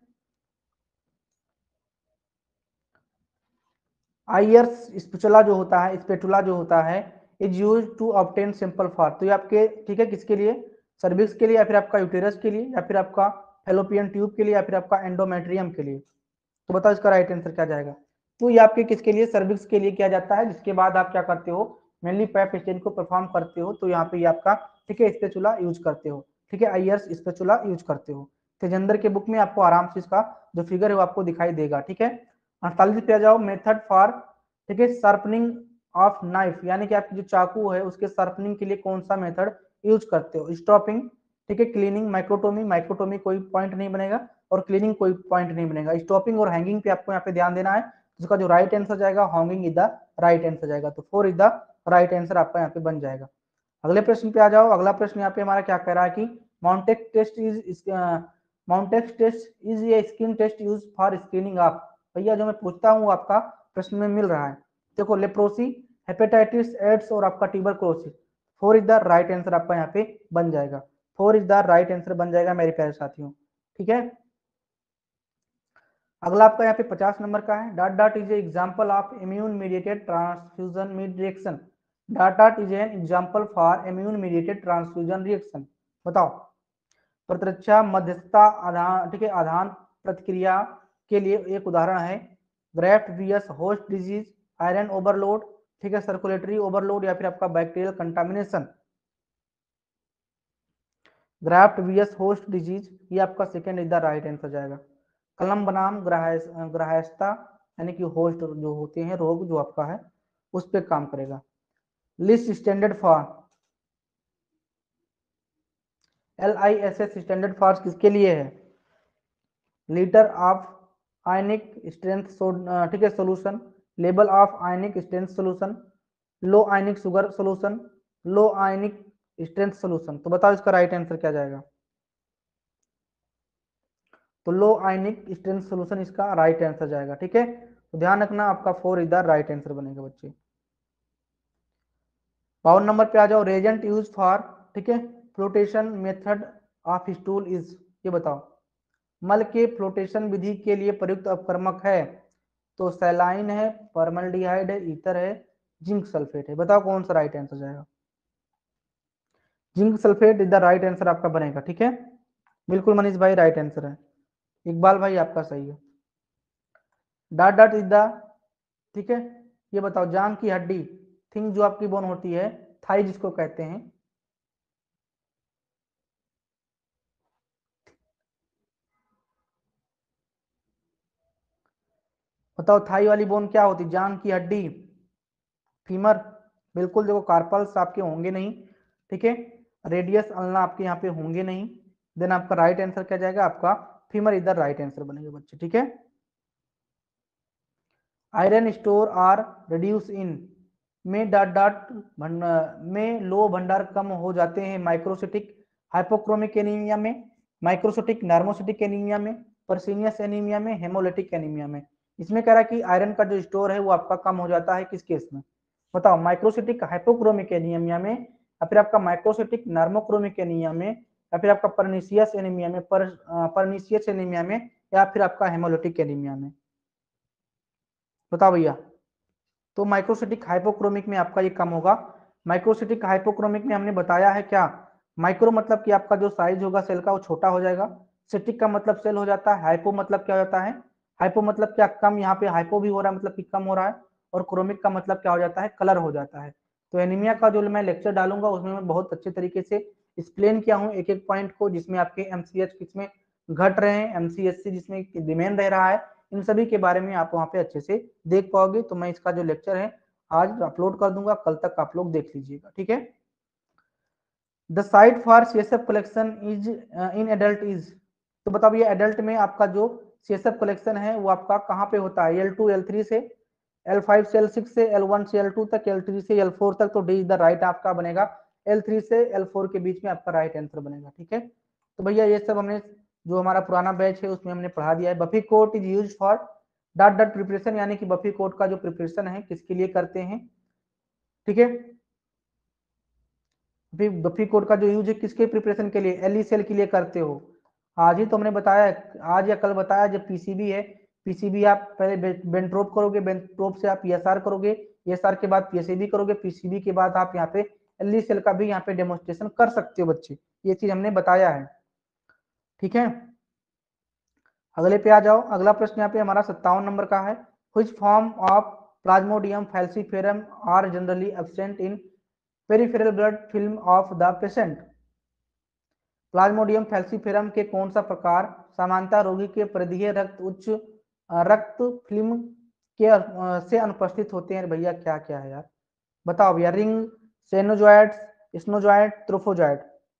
आईयर्स स्पेचुला जो होता है, स्पेटुला जो होता है, is use to obtain simple for. तो ये आपके, ठीक है, किसके लिए? सर्विक्स के लिए, या फिर आपका यूटेरस के लिए, या फिर आपका फेलोपियन ट्यूब के लिए, या फिर आपका एंडोमेट्रियम के लिए। तो बताओ इसका राइट आंसर क्या जाएगा? तो ये आपके किसके लिए? सर्विक्स के लिए किया जाता है, जिसके बाद आप क्या करते हो? मेनली पैप स्टेन को परफॉर्म करते हो, तो यहाँ पे ये आपका, ठीक है, स्पेचुला यूज करते हो, ठीक है, आईयर्स स्पेचुला यूज करते हो। तेजेंद्र के बुक में आपको आराम से इसका जो फिगर है वो आपको दिखाई देगा, ठीक है। अड़तालीस पे आ जाओ। मेथड फॉर, ठीक है, शार्पनिंग ऑफ नाइफ, यानी कि आपकी जो चाकू है उसके शार्पनिंग के लिए कौन सा मेथड यूज करते हो? स्टॉपिंग, ठीक है, क्लीनिंग, माइक्रोटोमी, माइक्रोटोमी कोई पॉइंट नहीं बनेगा, और क्लीनिंग कोई पॉइंट नहीं बनेगा। स्टॉपिंग और हैंगिंग पे आपको यहाँ पे ध्यान देना है। इसका जो राइट आंसर जाएगा hanging is the right answer जाएगा, तो four is the right answer आपका यहाँ पे बन जाएगा। अगले प्रश्न पे आ जाओ। अगला प्रश्न यहाँ पे हमारा क्या कह रहा है कि Mantoux test is Mantoux test is a skin test use for screening of. भैया जो मैं पूछता हूँ आपका प्रश्न में मिल रहा है, देखो, लेप्रोसी, हेपेटाइटिस, एड्स और आपका tuberculosis. Four is the right answer आपका यहाँ पे बन जाएगा, four is the right answer बन जाएगा मेरे प्यारे साथियों, ठीक है। अगला आपका यहाँ पे पचास नंबर का है। Dot dot is example of immune mediated transfusion mid reaction. Dot dot is an example for immune mediated transfusion reaction. बताओ। प्रतिरक्षा मध्यस्थता आधान, ठीक है, आधान प्रतिक्रिया के लिए एक उदाहरण है graft versus host disease, iron overload, ठीक है, सर्कुलेटरी ओवरलोड, या फिर आपका bacterial contamination. Graft versus host disease, ये आपका second is the right answer जाएगा। कलम बनाम ग्राह्यता, यानी कि होस्ट जो होते हैं रोग जो आपका है उस पर काम करेगा। List standard for, L I S S standard for किसके लिए है? लीटर ऑफ आयनिक स्ट्रेंथ, ठीक है, solution, level of ionic strength solution, low ionic sugar solution, low ionic strength solution. तो बताओ इसका राइट आंसर क्या जाएगा? तो लो आयनिक स्ट्रेंथ सोल्यूशन इसका राइट आंसर जाएगा, ठीक है। तो ध्यान रखना आपका four is the right answer बनेगा बच्चे। बावन नंबर पे आ जाओ। रेजेंट यूज फॉर, ठीक है, flotation method of stool is, ये बताओ। मल के फ्लोटेशन विधि के लिए प्रयुक्त अपकर्मक है, तो सैलाइन है, फॉर्मल्डिहाइड है, ईथर है, जिंक सल्फेट है। बताओ कौन सा राइट आंसर जाएगा? Zinc sulphate is the right answer आपका बनेगा, ठीक है। बिल्कुल मनीष भाई राइट आंसर है। इकबाल भाई आपका सही है। डाट डाट इज द, ठीक है, ये बताओ। जांग की हड्डी, थिंग जो आपकी बोन होती है, थाई जिसको कहते हैं, बताओ थाई वाली बोन क्या होती? जांग की हड्डी, फीमर, बिल्कुल, देखो कार्पल्स आपके होंगे नहीं, ठीक है, रेडियस अल्ना आपके यहाँ पे होंगे नहीं। देन आपका राइट आंसर क्या जाएगा? आपका फीमर इधर राइट आंसर बनेगा बच्चे, ठीक है। Iron store are reduce in, में डॉट डॉट में लो भंडार कम हो जाते हैं माइक्रोसिटिक हाइपोक्रोमिक एनीमिया में, माइक्रोसिटिक नार्मोसिटिक एनीमिया में, पर्सीनियस एनीमिया में, हेमोलिटिक एनीमिया में। इसमें कह रहा है कि आयरन का जो स्टोर है वो आपका कम हो जाता है किस केस में? बताओ, माइक्रोसिटिक हाइपोक्रोमिक एनीमिया में, या फिर आपका माइक्रोसिटिक नॉर्मोक्रोमिक एनीमिया में, या फिर आपका परनीसियस एनीमिया में, पर परनीसियस एनीमिया में, या फिर आपका हेमोलिटिक एनीमिया में? बताओ भैया। तो माइक्रोसिटिक हाइपोक्रोमिक में आपका ये कम होगा। माइक्रोसिटिक हाइपोक्रोमिक में हमने बताया है क्या, माइक्रो मतलब कि आपका जो साइज होगा सेल का वो छोटा हो जाएगा, सिटिक का मतलब सेल हो जाता है, हाइपो मतलब क्या होता है, हाइपो मतलब क्या कम, यहाँ पे हाइपो भी हो रहा है मतलब कि कम हो रहा है, और क्रोमिक का मतलब क्या हो जाता है, कलर हो जाता है। तो एनीमिया का जो मैं लेक्चर डालूंगा उसमें मैं बहुत अच्छे तरीके से एक्सप्लेन किया हूँ एक एक पॉइंट को, जिसमें आपके एमसीएच किसमें घट रहे हैं, एमसीएचसी जिसमें रिमेन रह रहा है, इन सभी के बारे में आप वहाँ पे अच्छे से देख पाओगे। तो मैं इसका जो लेक्चर है आज अपलोड कर दूंगा, कल तक आप लोग देख लीजिएगा, ठीक है। The site for CSF collection is in adult is, तो बताओ ये एडल्ट में आपका जो सीएसएफ कलेक्शन है वो आपका कहाँ पे होता है, एल टू एल थ्री से, एल फाइव से एल सिक्स से, एल वन से एल टू तक, एल थ्री से एल फोर तक, तो डी इज द राइट आपका बनेगा, एल थ्री से एल फोर के बीच में आपका राइट आंसर बनेगा, ठीक है। तो भैया ये सब हमने जो हमारा पुराना बैच है उसमें हमने पढ़ा दिया है। Buffy coat is use for dot dot preparation, यानी कि बफी कोट का जो प्रिपरेशन है किसके लिए करते हैं, ठीक है। बफी कोड का जो यूज है किसके प्रिपरेशन के लिए, एलई सेल के लिए करते हो। आज ही तो हमने बताया, आज या कल बताया, जब पीसीबी है, पीसीबी आप पहले बेंट्रोप करोगे, बेंट्रोप से आप पीएसआर करोगे, पीएसआर के बाद पीसीबी करोगे, पीसीबी के बाद आप यहाँ पे एलई सेल का भी यहाँ पे डेमोन्स्ट्रेशन कर सकते हो बच्चे, ये चीज हमने बताया है, ठीक है। अगले पे आ जाओ, अगला प्रश्न यहाँ पे हमारा सत्तावन नंबर का है, which form of Plasmodium falciparum are generally absent in peripheral blood film of the patient. Plasmodium falciparum के कौन सा प्रकार सामान्यतः रोगी के परिधीय रक्त उच्च रक्त फिल्म के से अनुपस्थित होते हैं। भैया क्या क्या है यार, बताओ भैया, रिंग, सेनोजॉइड्स, स्नोजॉइड, trophozoite?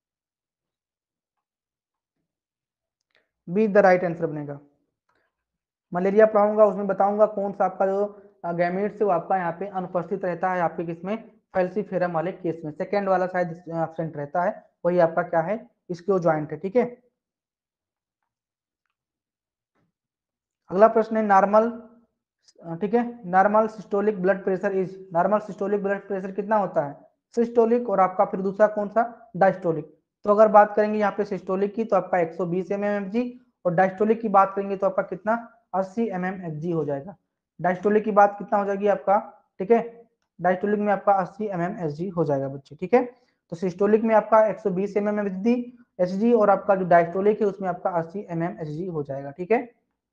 B the right answer बनेगा। मलेरिया पढ़ाऊंगा उसमें बताऊंगा कौन सा आपका जो गैमेट्स है वो आपका यहाँ पे अनुपस्थित रहता है आपके किसमें, फैल्सीफेरम वाले केस में, सेकेंड वाला शायद एब्सेंट रहता है, वही आपका क्या है, स्क्यू जॉइंट है, ठीक है। अगला प्रश्न है नॉर्मल, ठीक है, normal systolic blood pressure is, normal systolic blood pressure कितना होता है, सिस्टोलिक, और आपका फिर दूसरा कौन सा, डायस्टोलिक। तो अगर बात करेंगे यहाँ पे सिस्टोलिक की तो आपका एक सौ बीस एम एम एफ जी, और डायस्टोलिक की बात करेंगे तो आपका कितना, अस्सी एम एम एफ जी हो जाएगा। डायस्टोलिक की बात कितना हो जाएगी आपका, ठीक है, डायस्टोलिक में आपका अस्सी एम एम एच जी हो जाएगा बच्चे, ठीक है। तो सिस्टोलिक में आपका एक सौ बीस M M H G H G, और आपका जो डायस्टोलिक है उसमें आपका अस्सी एम एम एच जी हो जाएगा, ठीक है।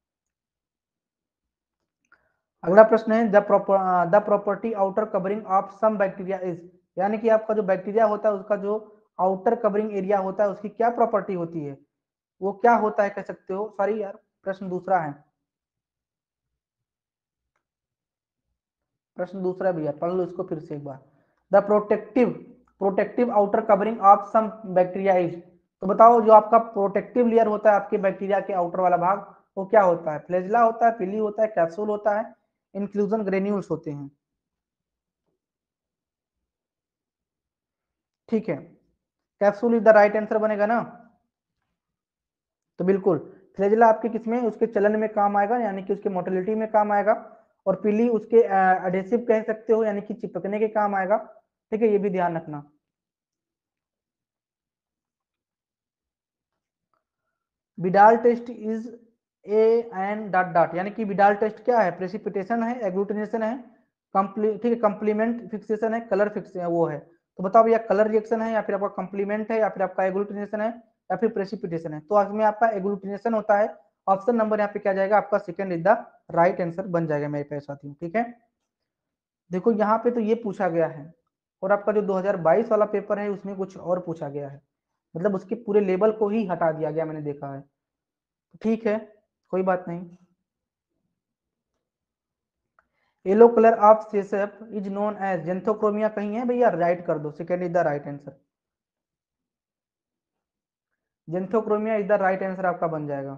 अगला प्रश्न है the proper the property outer covering of some bacteria is, यानी कि आपका जो बैक्टीरिया होता है उसका जो आउटर कवरिंग एरिया होता है उसकी क्या प्रॉपर्टी होती है, वो क्या होता है कह सकते हो, सॉरी यार प्रश्न दूसरा है, प्रश्न दूसरा है भैया, पढ़ लो इसको फिर से एक बार। The protective protective outer covering of some bacteria is, तो बताओ जो आपका प्रोटेक्टिव लेयर होता है आपके बैक्टीरिया के आउटर वाला भाग वो क्या होता है, फ्लैजिला होता है, पिली होता है, कैप्सूल होता है, इंक्लूजन ग्रेन्यूल्स होते हैं, ठीक है। Capsule is the right answer बनेगा ना, तो बिल्कुल फ्लैजिला आपके किसमें, उसके चलन में काम आएगा, यानी कि उसके मोटिलिटी में काम आएगा, और पीली उसके एडेसिव कह सकते हो, यानी कि चिपकने के काम आएगा, ठीक है, ये भी ध्यान रखना। Widal test is a an dot dot, यानी कि विडाल टेस्ट क्या है, प्रेसिपिटेशन है, एग्लूटिनेशन है, कंप्ली ठीक है, कंप्लीमेंट फिक्सेशन है, कलर फिक्स वो है। तो बताओ भैया कलर रिएक्शन है, या फिर आपका कंप्लीमेंट है, या फिर आपका एग्लूटिनेशन है, या फिर प्रेसिपिटेशन है। तो इसमें आपका एग्लूटिनेशन होता है, ऑप्शन नंबर यहाँ पे क्या जाएगा आपका, second is the right answer बन जाएगा मेरे पास साथियों, ठीक है। देखो यहाँ पे तो ये पूछा गया है, और आपका जो दो हज़ार बाईस वाला पेपर है उसमें कुछ और पूछा गया है, मतलब उसके पूरे लेबल को ही हटा दिया गया, मैंने देखा है, ठीक है, कोई बात नहीं। Yellow colour of CSF is known as, xanthochromia कहीं है भैया, राइट कर दो, second is the right answer, xanthochromia is the right answer आपका बन जाएगा।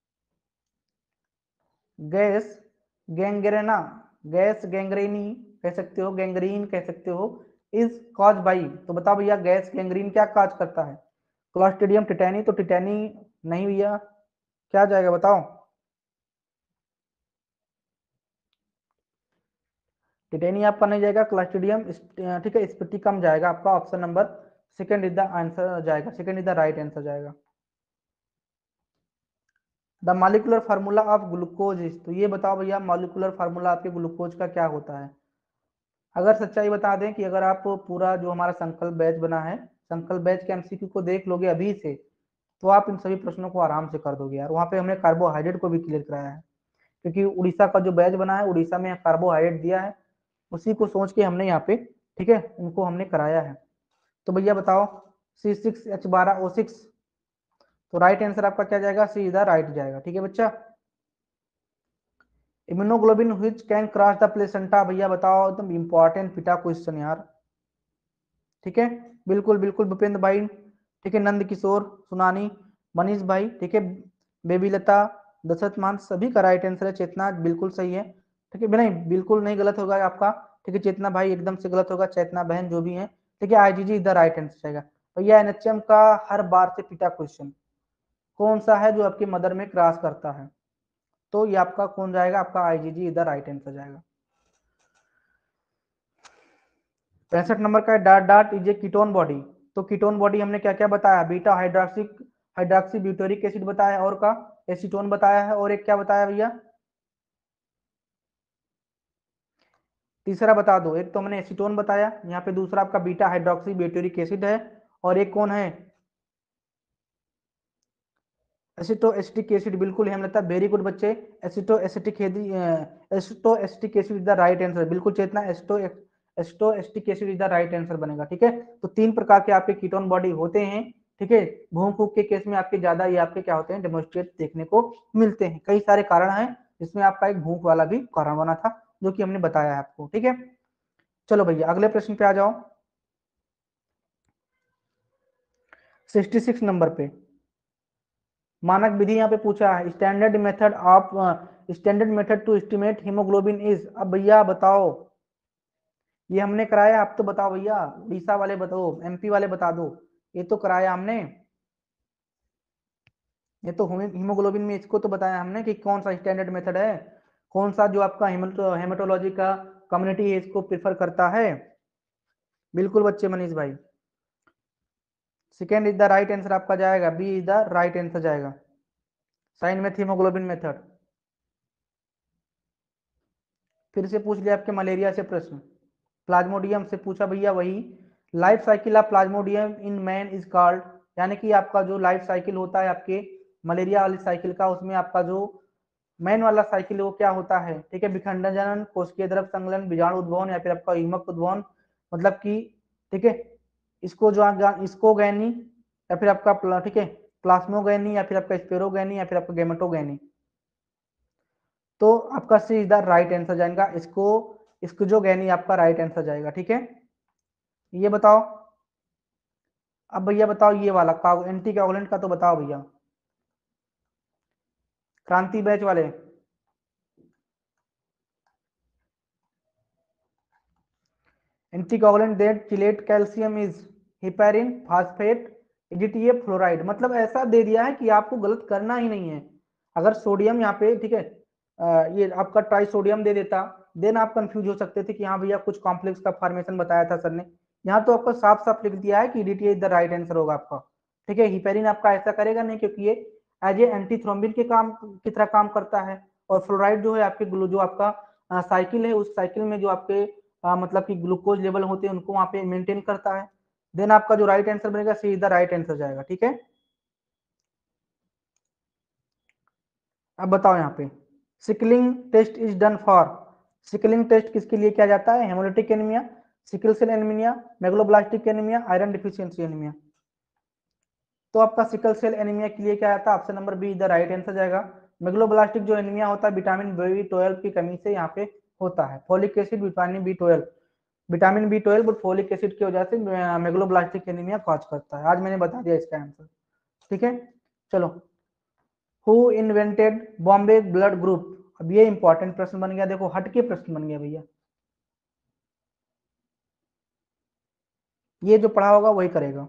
गैस गैंग्रेना, गैस गैंग्रेनी कह सकते हो, गैंग्रीन कह सकते हो, इज कॉज बाई, तो बताओ भैया गैस गैंग्रीन क्या काज करता है, क्लॉस्ट्रिडियम टिटैनी, तो टिटैनी नहीं भैया, क्या जाएगा बताओ, टिटेनियम आपका नहीं जाएगा, क्लस्ट्रिडियम ठीक है, स्फटिकम जाएगा आपका, option number second is the answer जाएगा, second is the right answer जाएगा। The molecular formula of glucose is, तो ये बताओ भैया मॉलिक्यूलर फार्मूला आपके ग्लूकोज का क्या होता है। अगर सच्चाई बता दें कि अगर आप पूरा जो हमारा संकल्प बैच बना है, संकल्प बैच के एमसीक्यू को देख लोगे अभी से, तो आप इन सभी प्रश्नों को आराम से कर दोगे यार। वहाँ पे हमने कार्बोहाइड्रेट को भी क्लियर कराया है, क्योंकि उड़ीसा का जो बैच बना है, उड़ीसा में कार्बोहाइड्रेट दिया है, उसी को सोच के हमने यहाँ पे ठीक है उनको हमने कराया है। तो भैया बताओ सी सिक्स एच बारह ओ सिक्स, तो राइट आंसर आपका क्या जाएगा, सी इधर राइट जाएगा। ठीक है बच्चा। Immunoglobin which can cross the placenta, भैया बताओ, एकदम इंपॉर्टेंट पिटा क्वेश्चन यार। ठीक है, बिल्कुल बिल्कुल भूपेंद्र भाई, ठीक है, नंद किशोर सुनानी, मनीष भाई, ठीक है, बेबी लता, दशरथ मान, सभी का राइट आंसर है। चेतना बिल्कुल सही है, ठीक है, नहीं बिल्कुल नहीं गलत होगा आपका, ठीक है, चेतना भाई एकदम से गलत होगा, चेतना बहन जो भी है, ठीक है, आईजीजी इधर राइट आंसर जाएगा। भैया एनएचएम का हर बार से पिटा क्वेश्चन कौन सा है जो आपकी मदर में क्रॉस करता है, तो ये आपका कौन जाएगा, आपका आईजीजी इधर राइट आंसर जाएगा। पैंसठ नंबर का dot dot is a ketone body, तो कीटोन बॉडी हमने क्या क्या बताया, beta hydroxic hydroxy butyric acid बताया, और का एसीटोन बताया है, और एक क्या बताया भैया, तीसरा बता दो। एक तो हमने एसीटोन बताया, यहाँ पे दूसरा आपका बीटा हाइड्रोक्सी ब्यूटेरिक एसिड है, और एक कौन है, एसिटो एसिटिक एसिड, बिल्कुल हेमलता, वेरी गुड बच्चे, aceto acetic aceto acetic acid is the right answer, बिल्कुल Chetna, aceto aceto acetic acid is the right answer बनेगा। ठीक है, तो तीन प्रकार के आपके कीटोन बॉडी होते हैं, ठीक है, भूख फूक के केस में आपके ज्यादा ये आपके क्या होते हैं, डेमोन्स्ट्रेट देखने को मिलते हैं। कई सारे कारण हैं, इसमें आपका एक भूख वाला भी कारण बना था जो कि हमने बताया है आपको। ठीक है, चलो भैया अगले प्रश्न पे आ जाओ, सिक्सटी सिक्स नंबर पे मानक विधि यहाँ पे पूछा है, standard method of standard method to estimate haemoglobin is, अब भैया बताओ, ये हमने कराया, आप तो बताओ भैया, उड़ीसा वाले बताओ, एमपी वाले बता दो, ये तो कराया हमने, ये तो हीमोग्लोबिन में इसको तो बताया हमने कि कौन सा स्टैंडर्ड मेथड है, कौन सा जो आपका हेमेटोलॉजी का कम्युनिटी है इसको प्रेफर करता है। बिल्कुल बच्चे मनीष भाई, second is the right answer आपका जाएगा, B is the right answer जाएगा, साइन में हीमोग्लोबिन मेथड। फिर से पूछ लिया आपके मलेरिया से प्रश्न, प्लाज्मोडियम से पूछा भैया वही, life cycle of Plasmodium in man is called, यानी कि आपका जो लाइफ साइकिल होता है आपके मलेरिया वाली साइकिल का, उसमें आपका जो मैन वाला साइकिल है वो क्या होता है, ठीक है, विखंडन जनन, कोशिकीय द्रव संकलन, बीजाणु उद्भवन, या फिर आपका युग्मक उद्भवन, मतलब कि ठीक है, इसको जो इसको गैनी, या फिर आपका ठीक है प्लास्मोगैनी, या फिर आपका स्पेरोगैनी, या फिर आपका गेमेटोगैनी, तो आपका C is the right answer जाएगा, इसको इसको जो गैनी आपका राइट आंसर जाएगा। ठीक है, ये बताओ, अब भैया बताओ ये वाला एंटी कोगुलेंट का तो बताओ भैया, क्रांति बैच वाले, anticoagulant that chelate calcium is heparin, phosphate, EDTA, fluoride, मतलब ऐसा दे दिया है कि आपको गलत करना ही नहीं है। अगर सोडियम यहाँ पे ठीक है ये आपका ट्राई सोडियम दे देता, देन आप कंफ्यूज हो सकते थे कि हाँ भैया कुछ कॉम्प्लेक्स का फॉर्मेशन बताया था सर ने, यहाँ तो आपको साफ साफ लिख दिया है कि EDTA is the right answer होगा आपका। ठीक है, हिपेरिन आपका ऐसा करेगा नहीं, क्योंकि ये एज ए एंटी थ्रोम्बिन के काम की तरह काम करता है, और फ्लोराइड जो है आपके जो आपका साइकिल है, उस साइकिल में जो आपके आ, मतलब कि ग्लूकोज लेवल होते हैं उनको वहां पे मेंटेन करता है। देन आपका जो राइट आंसर बनेगा C is the right answer जाएगा। ठीक है, अब बताओ यहाँ पे, sickling test is done for, sickling test किसके लिए किया जाता है, haemolytic anaemia, sickle cell anaemia, megaloblastic anaemia, iron deficiency anaemia, तो आपका सिकल सेल एनीमिया के लिए क्या आता है, option number B is the right answer जाएगा। मेगलोब्लास्टिक जो एनीमिया होता है विटामिन बी ट्वेल्व की कमी से यहाँ पे होता है, folic acid vitamin B twelve, vitamin B twelve और फोलिक एसिड की वजह से मेगलोब्लास्टिक एनीमिया कॉज करता है। आज मैंने बता दिया इसका आंसर। ठीक है, चलो, who invented Bombay blood group, अब ये इंपॉर्टेंट प्रश्न बन गया, देखो हटके प्रश्न बन गया भैया, ये जो पढ़ा होगा वही करेगा,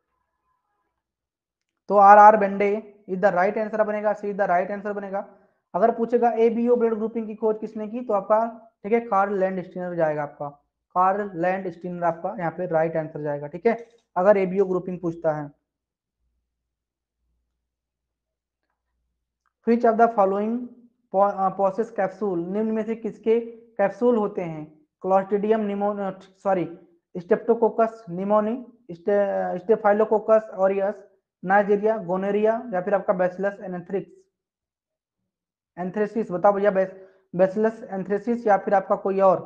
तो R R Bhende is the right answer बनेगा, C is the right answer बनेगा। अगर पूछेगा एबीओ ब्लड ग्रुपिंग की खोज किसने की, तो आपका ठीक है कार्ल लैंडस्टीनर जाएगा, आपका कार्ल लैंडस्टीनर आपका यहाँ पे राइट आंसर जाएगा। ठीक है, अगर एबीओ ग्रुपिंग पूछता है। Which of the following possess capsule, निम्न में से किसके कैप्सूल होते हैं? Clostridium pneumo sorry Streptococcus pneumoniae, Staphylococcus aureus, Neisseria, gonorrhoeae, या फिर आपका बैसिलस एंथ्रिक्स एंथ्रेसिस। बताओ भैया, बैसिलस एंथ्रेसिस या फिर आपका कोई और?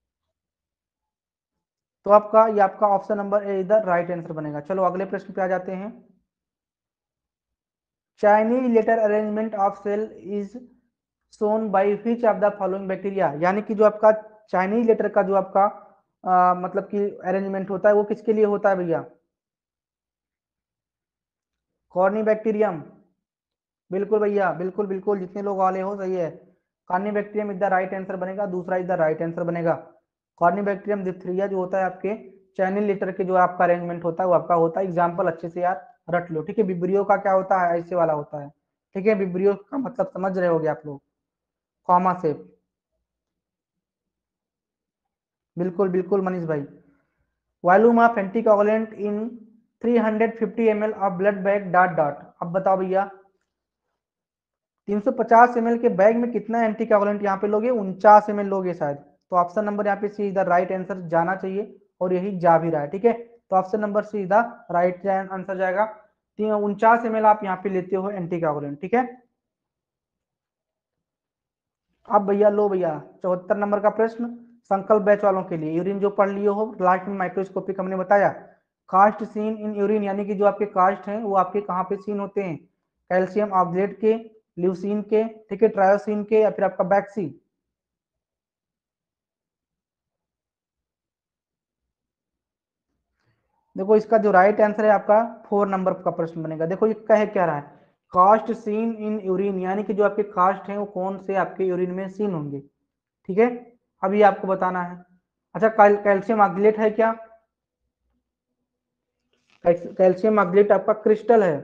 तो आपका ये आपका ऑप्शन नंबर ए इधर राइट आंसर बनेगा। चलो अगले प्रश्न पे आ जाते हैं। Chinese letter arrangement of cell is seen by which of the following bacteria, यानी कि जो आपका चाइनीज लेटर का जो आपका आ, मतलब कि अरेंजमेंट होता है वो किसके लिए होता है भैया? Corynebacterium. बिल्कुल भैया, बिल्कुल बिल्कुल, जितने लोग वाले हो सही है। कॉर्नी बैक्टीरियम इधर राइट आंसर बनेगा, दूसरा इधर राइट आंसर बनेगा। कॉर्नी बैक्टीरियम डिप्थीरिया जो होता है आपके चाइनीज लेटर के जो आपका अरेंजमेंट होता है वो आपका होता है। एग्जाम्पल अच्छे से यार रट लो। ठीक है, विब्रियो का क्या होता है? ऐसे वाला होता है। ठीक है, विब्रियो का मतलब समझ रहे होगे आप लोग, कॉमा शेप। बिल्कुल बिल्कुल मनीष भाई। Volume of anticoagulant in three hundred fifty M L of blood bag dot dot. अब बताओ भैया, तीन सौ पचास एम एल के बैग में कितना एंटीकोगुलेंट यहाँ पे लोगे? उनचास एम एल लोगे शायद। तो ऑप्शन नंबर यहाँ पे सी इधर राइट आंसर जाना चाहिए, और यही जा भी रहा है। ठीक है, तो ऑप्शन नंबर सी इधर राइट आंसर जाएगा। उनचास एम एल आप यहाँ पे लेते हो एंटीकोगुलेंट। ठीक है, अब भैया लो भैया चौहत्तर नंबर का प्रश्न संकल्प बैच वालों के लिए। यूरिन जो पढ़ लियो हो, लास्ट में माइक्रोस्कोपिक हमने बताया। कास्ट सीन इन यूरिन, यानी कि जो आपके कास्ट हैं वो आपके कहाँ पे सीन होते हैं? कैल्शियम ऑक्सलेट के, ल्यूसीन के, ठीक है, ट्रायोसिन के, या फिर आपका बैक्सी। देखो इसका जो राइट आंसर है आपका फोर नंबर का प्रश्न बनेगा। देखो ये कह क्या रहा है? कास्ट सीन इन यूरिन, यानी कि जो आपके कास्ट हैं वो कौन से आपके यूरिन में सीन होंगे। ठीक है, अभी आपको बताना है। अच्छा, कैल्शियम ऑक्सलेट है क्या? कैल्शियम ऑक्सलेट आपका क्रिस्टल है।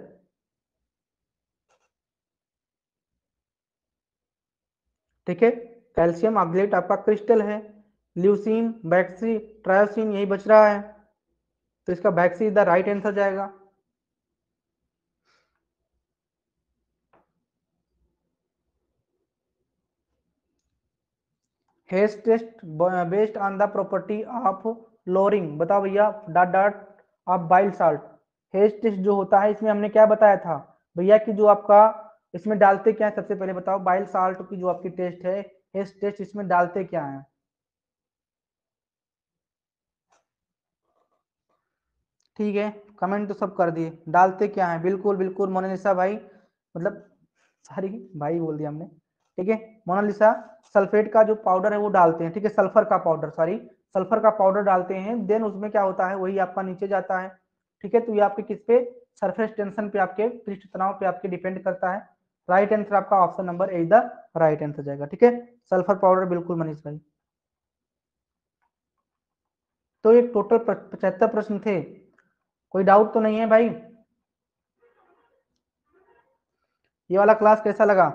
ठीक है, कैल्शियम ऑक्सलेट आपका क्रिस्टल है। ल्यूसीन, बैक्सी, ट्रायोसिन यही बच रहा है, तो इसका बैक्सी द राइट आंसर जाएगा। Hay's test based on the property of lowering. बताओ भैया, dot dot of bile salt. Hay's test जो होता है इसमें हमने क्या बताया था भैया कि जो आपका इसमें डालते क्या है? सबसे पहले बताओ, बाइल साल्ट की जो आपकी टेस्ट है, हेस्ट टेस्ट, इसमें डालते क्या है? ठीक है, कमेंट तो सब कर दिए, डालते क्या है? बिल्कुल बिल्कुल मोनालिसा भाई, मतलब सॉरी भाई बोल दिया हमने। ठीक है, मोनालिसा सल्फेट का जो पाउडर है वो डालते हैं। ठीक है, सल्फर का पाउडर, सॉरी सल्फर का पाउडर डालते हैं, देन उसमें क्या होता है वही आपका नीचे जाता है। ठीक है, तो ये आपके किस पे? सरफेस टेंशन पे, आपके पृष्ठ तनाव पे आपके डिपेंड करता है। राइट आंसर आपका option number A the right answer जाएगा। ठीक है, सल्फर पाउडर, बिल्कुल मनीष भाई। तो ये टोटल पचहत्तर प्रश्न थे, कोई डाउट तो नहीं है भाई? ये वाला क्लास कैसा लगा?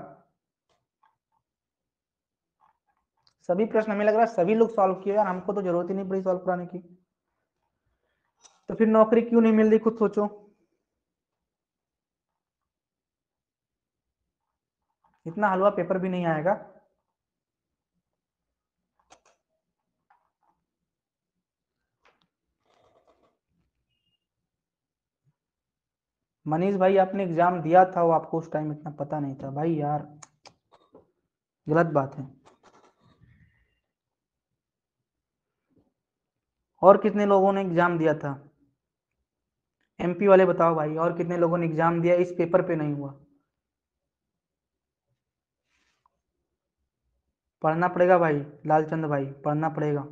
सभी प्रश्न हमें लग रहा है सभी लोग सॉल्व किए यार, हमको तो जरूरत ही नहीं पड़ी सॉल्व कराने की। तो फिर नौकरी क्यों नहीं मिल रही, खुद सोचो। इतना हलवा पेपर भी नहीं आएगा। मनीष भाई आपने एग्जाम दिया था, वो आपको उस टाइम इतना पता नहीं था भाई यार, गलत बात है। और कितने लोगों ने एग्जाम दिया था? एमपी वाले बताओ भाई, और कितने लोगों ने एग्जाम दिया इस पेपर पे नहीं हुआ? पढ़ना पड़ेगा भाई, लालचंद भाई पढ़ना पड़ेगा।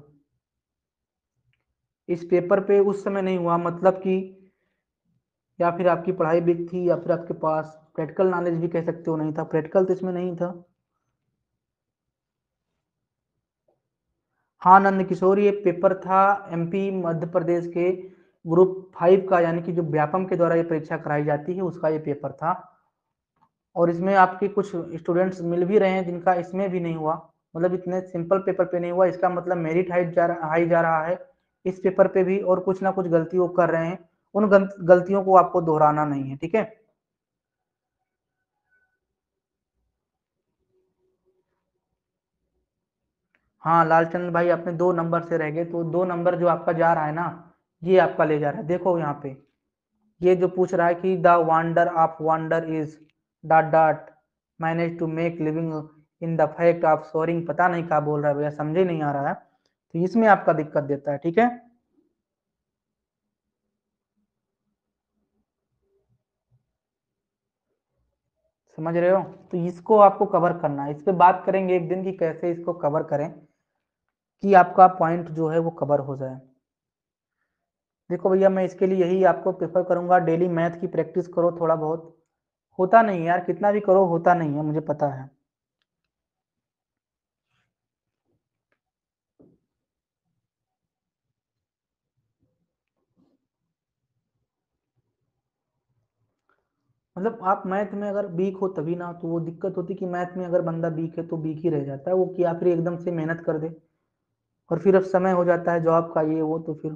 इस पेपर पे उस समय नहीं हुआ मतलब कि, या फिर आपकी पढ़ाई वीक थी, या फिर आपके पास प्रैक्टिकल नॉलेज भी कह सकते हो नहीं था, प्रैक्टिकल तो इसमें नहीं था। हाँ नंद किशोर, ये पेपर था एमपी मध्य प्रदेश के ग्रुप फाइव का, यानी कि जो व्यापम के द्वारा ये परीक्षा कराई जाती है उसका ये पेपर था। और इसमें आपके कुछ स्टूडेंट्स मिल भी रहे हैं जिनका इसमें भी नहीं हुआ, मतलब इतने सिंपल पेपर पे नहीं हुआ, इसका मतलब मेरिट हाई जा रहा हाई जा रहा है इस पेपर पे भी, और कुछ ना कुछ गलती वो कर रहे हैं, उन गलतियों को आपको दोहराना नहीं है, ठीक है। हाँ लालचंद भाई, आपने दो नंबर से रह गए, तो दो नंबर जो आपका जा रहा है ना, ये आपका ले जा रहा है। देखो यहाँ पे ये जो पूछ रहा है कि the wonder of wonder is dot dot manage to make living in the fact of soaring, पता नहीं क्या बोल रहा है भैया, समझे नहीं आ रहा है, तो इसमें आपका दिक्कत देता है, ठीक है। समझ रहे हो, तो इसको आपको कवर करना है, इस पे बात करेंगे एक दिन की कैसे इसको कवर करें कि आपका पॉइंट जो है वो कवर हो जाए। देखो भैया, मैं इसके लिए यही आपको प्रेफर करूंगा, डेली मैथ की प्रैक्टिस करो थोड़ा बहुत, होता नहीं है यार, कितना भी करो होता नहीं है, मुझे पता है। मतलब आप मैथ में अगर वीक हो तभी ना, तो वो दिक्कत होती कि मैथ में अगर बंदा वीक है तो वीक ही रह जाता है वो, कि आखिर एकदम से मेहनत कर दे और फिर अब समय हो जाता है जॉब का ये वो, तो फिर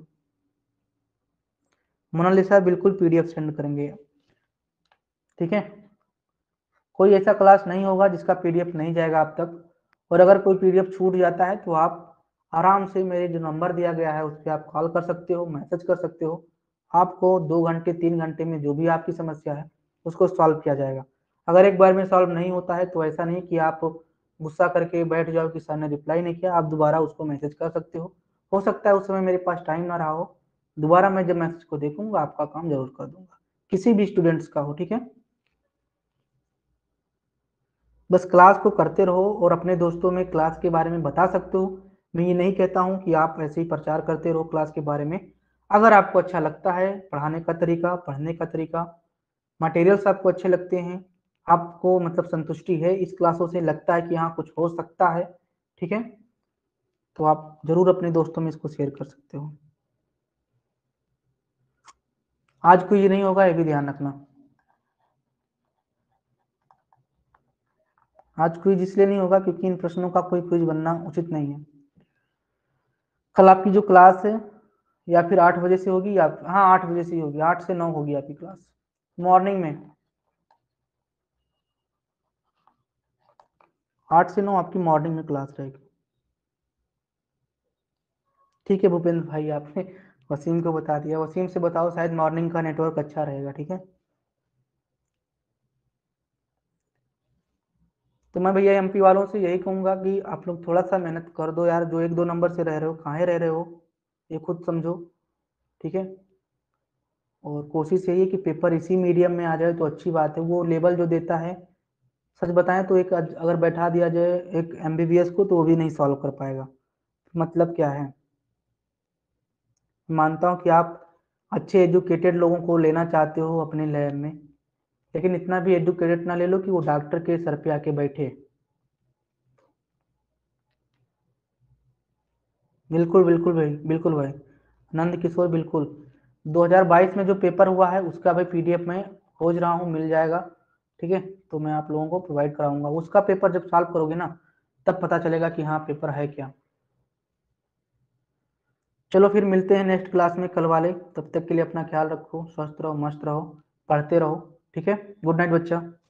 मोनालिसा बिल्कुल पीडीएफ सेंड करेंगे, ठीक है। कोई ऐसा क्लास नहीं होगा जिसका पीडीएफ नहीं जाएगा आप तक, और अगर कोई पीडीएफ छूट जाता है तो आप आराम से मेरे जो नंबर दिया गया है उस पर आप कॉल कर सकते हो, मैसेज कर सकते हो, आपको दो घंटे तीन घंटे में जो भी आपकी समस्या है उसको सॉल्व किया जाएगा। अगर एक बार में सॉल्व नहीं होता है तो ऐसा नहीं कि आप गुस्सा करके बैठ जाओ कि सर ने रिप्लाई नहीं किया, आप दोबारा उसको मैसेज कर सकते हो हो सकता है उस समय मेरे पास टाइम ना रहा हो, दोबारा मैं जब मैसेज को देखूंगा आपका काम जरूर कर दूंगा, किसी भी स्टूडेंट्स का हो, ठीक है। बस क्लास को करते रहो और अपने दोस्तों में क्लास के बारे में बता सकते हो, मैं ये नहीं कहता हूँ कि आप ऐसे ही प्रचार करते रहो क्लास के बारे में। अगर आपको अच्छा लगता है पढ़ाने का तरीका, पढ़ने का तरीका, मटेरियल्स आपको अच्छे लगते हैं, आपको मतलब संतुष्टि है इस क्लासों से, लगता है कि हाँ कुछ हो सकता है, ठीक है, तो आप जरूर अपने दोस्तों में इसको शेयर कर सकते हो। आज कोई ये नहीं होगा, ये भी ध्यान रखना। आज क्विज इसलिए नहीं होगा क्योंकि इन प्रश्नों का कोई क्विज बनना उचित नहीं है। कल आपकी जो क्लास है या फिर आठ बजे से होगी, या हाँ आठ बजे से ही होगी, आठ से नौ होगी आपकी क्लास मॉर्निंग में, आठ से नौ आपकी मॉर्निंग में क्लास रहेगी, ठीक है भूपेंद्र भाई, आपने वसीम को बता दिया, वसीम से बताओ शायद मॉर्निंग का नेटवर्क अच्छा रहेगा, ठीक है। तो मैं भैया एमपी वालों से यही कहूंगा कि आप लोग थोड़ा सा मेहनत कर दो यार, जो एक दो नंबर से रह रहे हो कहाँ रह रहे हो, ये खुद समझो, ठीक है। और कोशिश यही है कि पेपर इसी मीडियम में आ जाए तो अच्छी बात है, वो लेवल जो देता है, सच बताएं तो एक अगर बैठा दिया जाए एक एमबीबीएस को तो वो भी नहीं सॉल्व कर पाएगा, मतलब क्या है। मानता हूँ कि आप अच्छे एजुकेटेड लोगों को लेना चाहते हो अपने लैब में, लेकिन इतना भी एजुकेटेड ना ले लो कि वो डॉक्टर के सर पे आके बैठे। बिल्कुल बिल्कुल भाई, बिल्कुल भाई, नंद किशोर बिल्कुल, दो हज़ार बाईस में जो पेपर हुआ है उसका भाई पीडीएफ में खोज रहा हूँ, मिल जाएगा, ठीक है, तो मैं आप लोगों को प्रोवाइड कराऊंगा, उसका पेपर जब सॉल्व करोगे ना तब पता चलेगा कि हाँ पेपर है क्या। चलो फिर मिलते हैं नेक्स्ट क्लास में कल वाले, तब तक के लिए अपना ख्याल रखो, स्वस्थ रहो, मस्त रहो, पढ़ते रहो, ठीक है। गुड नाइट बच्चा।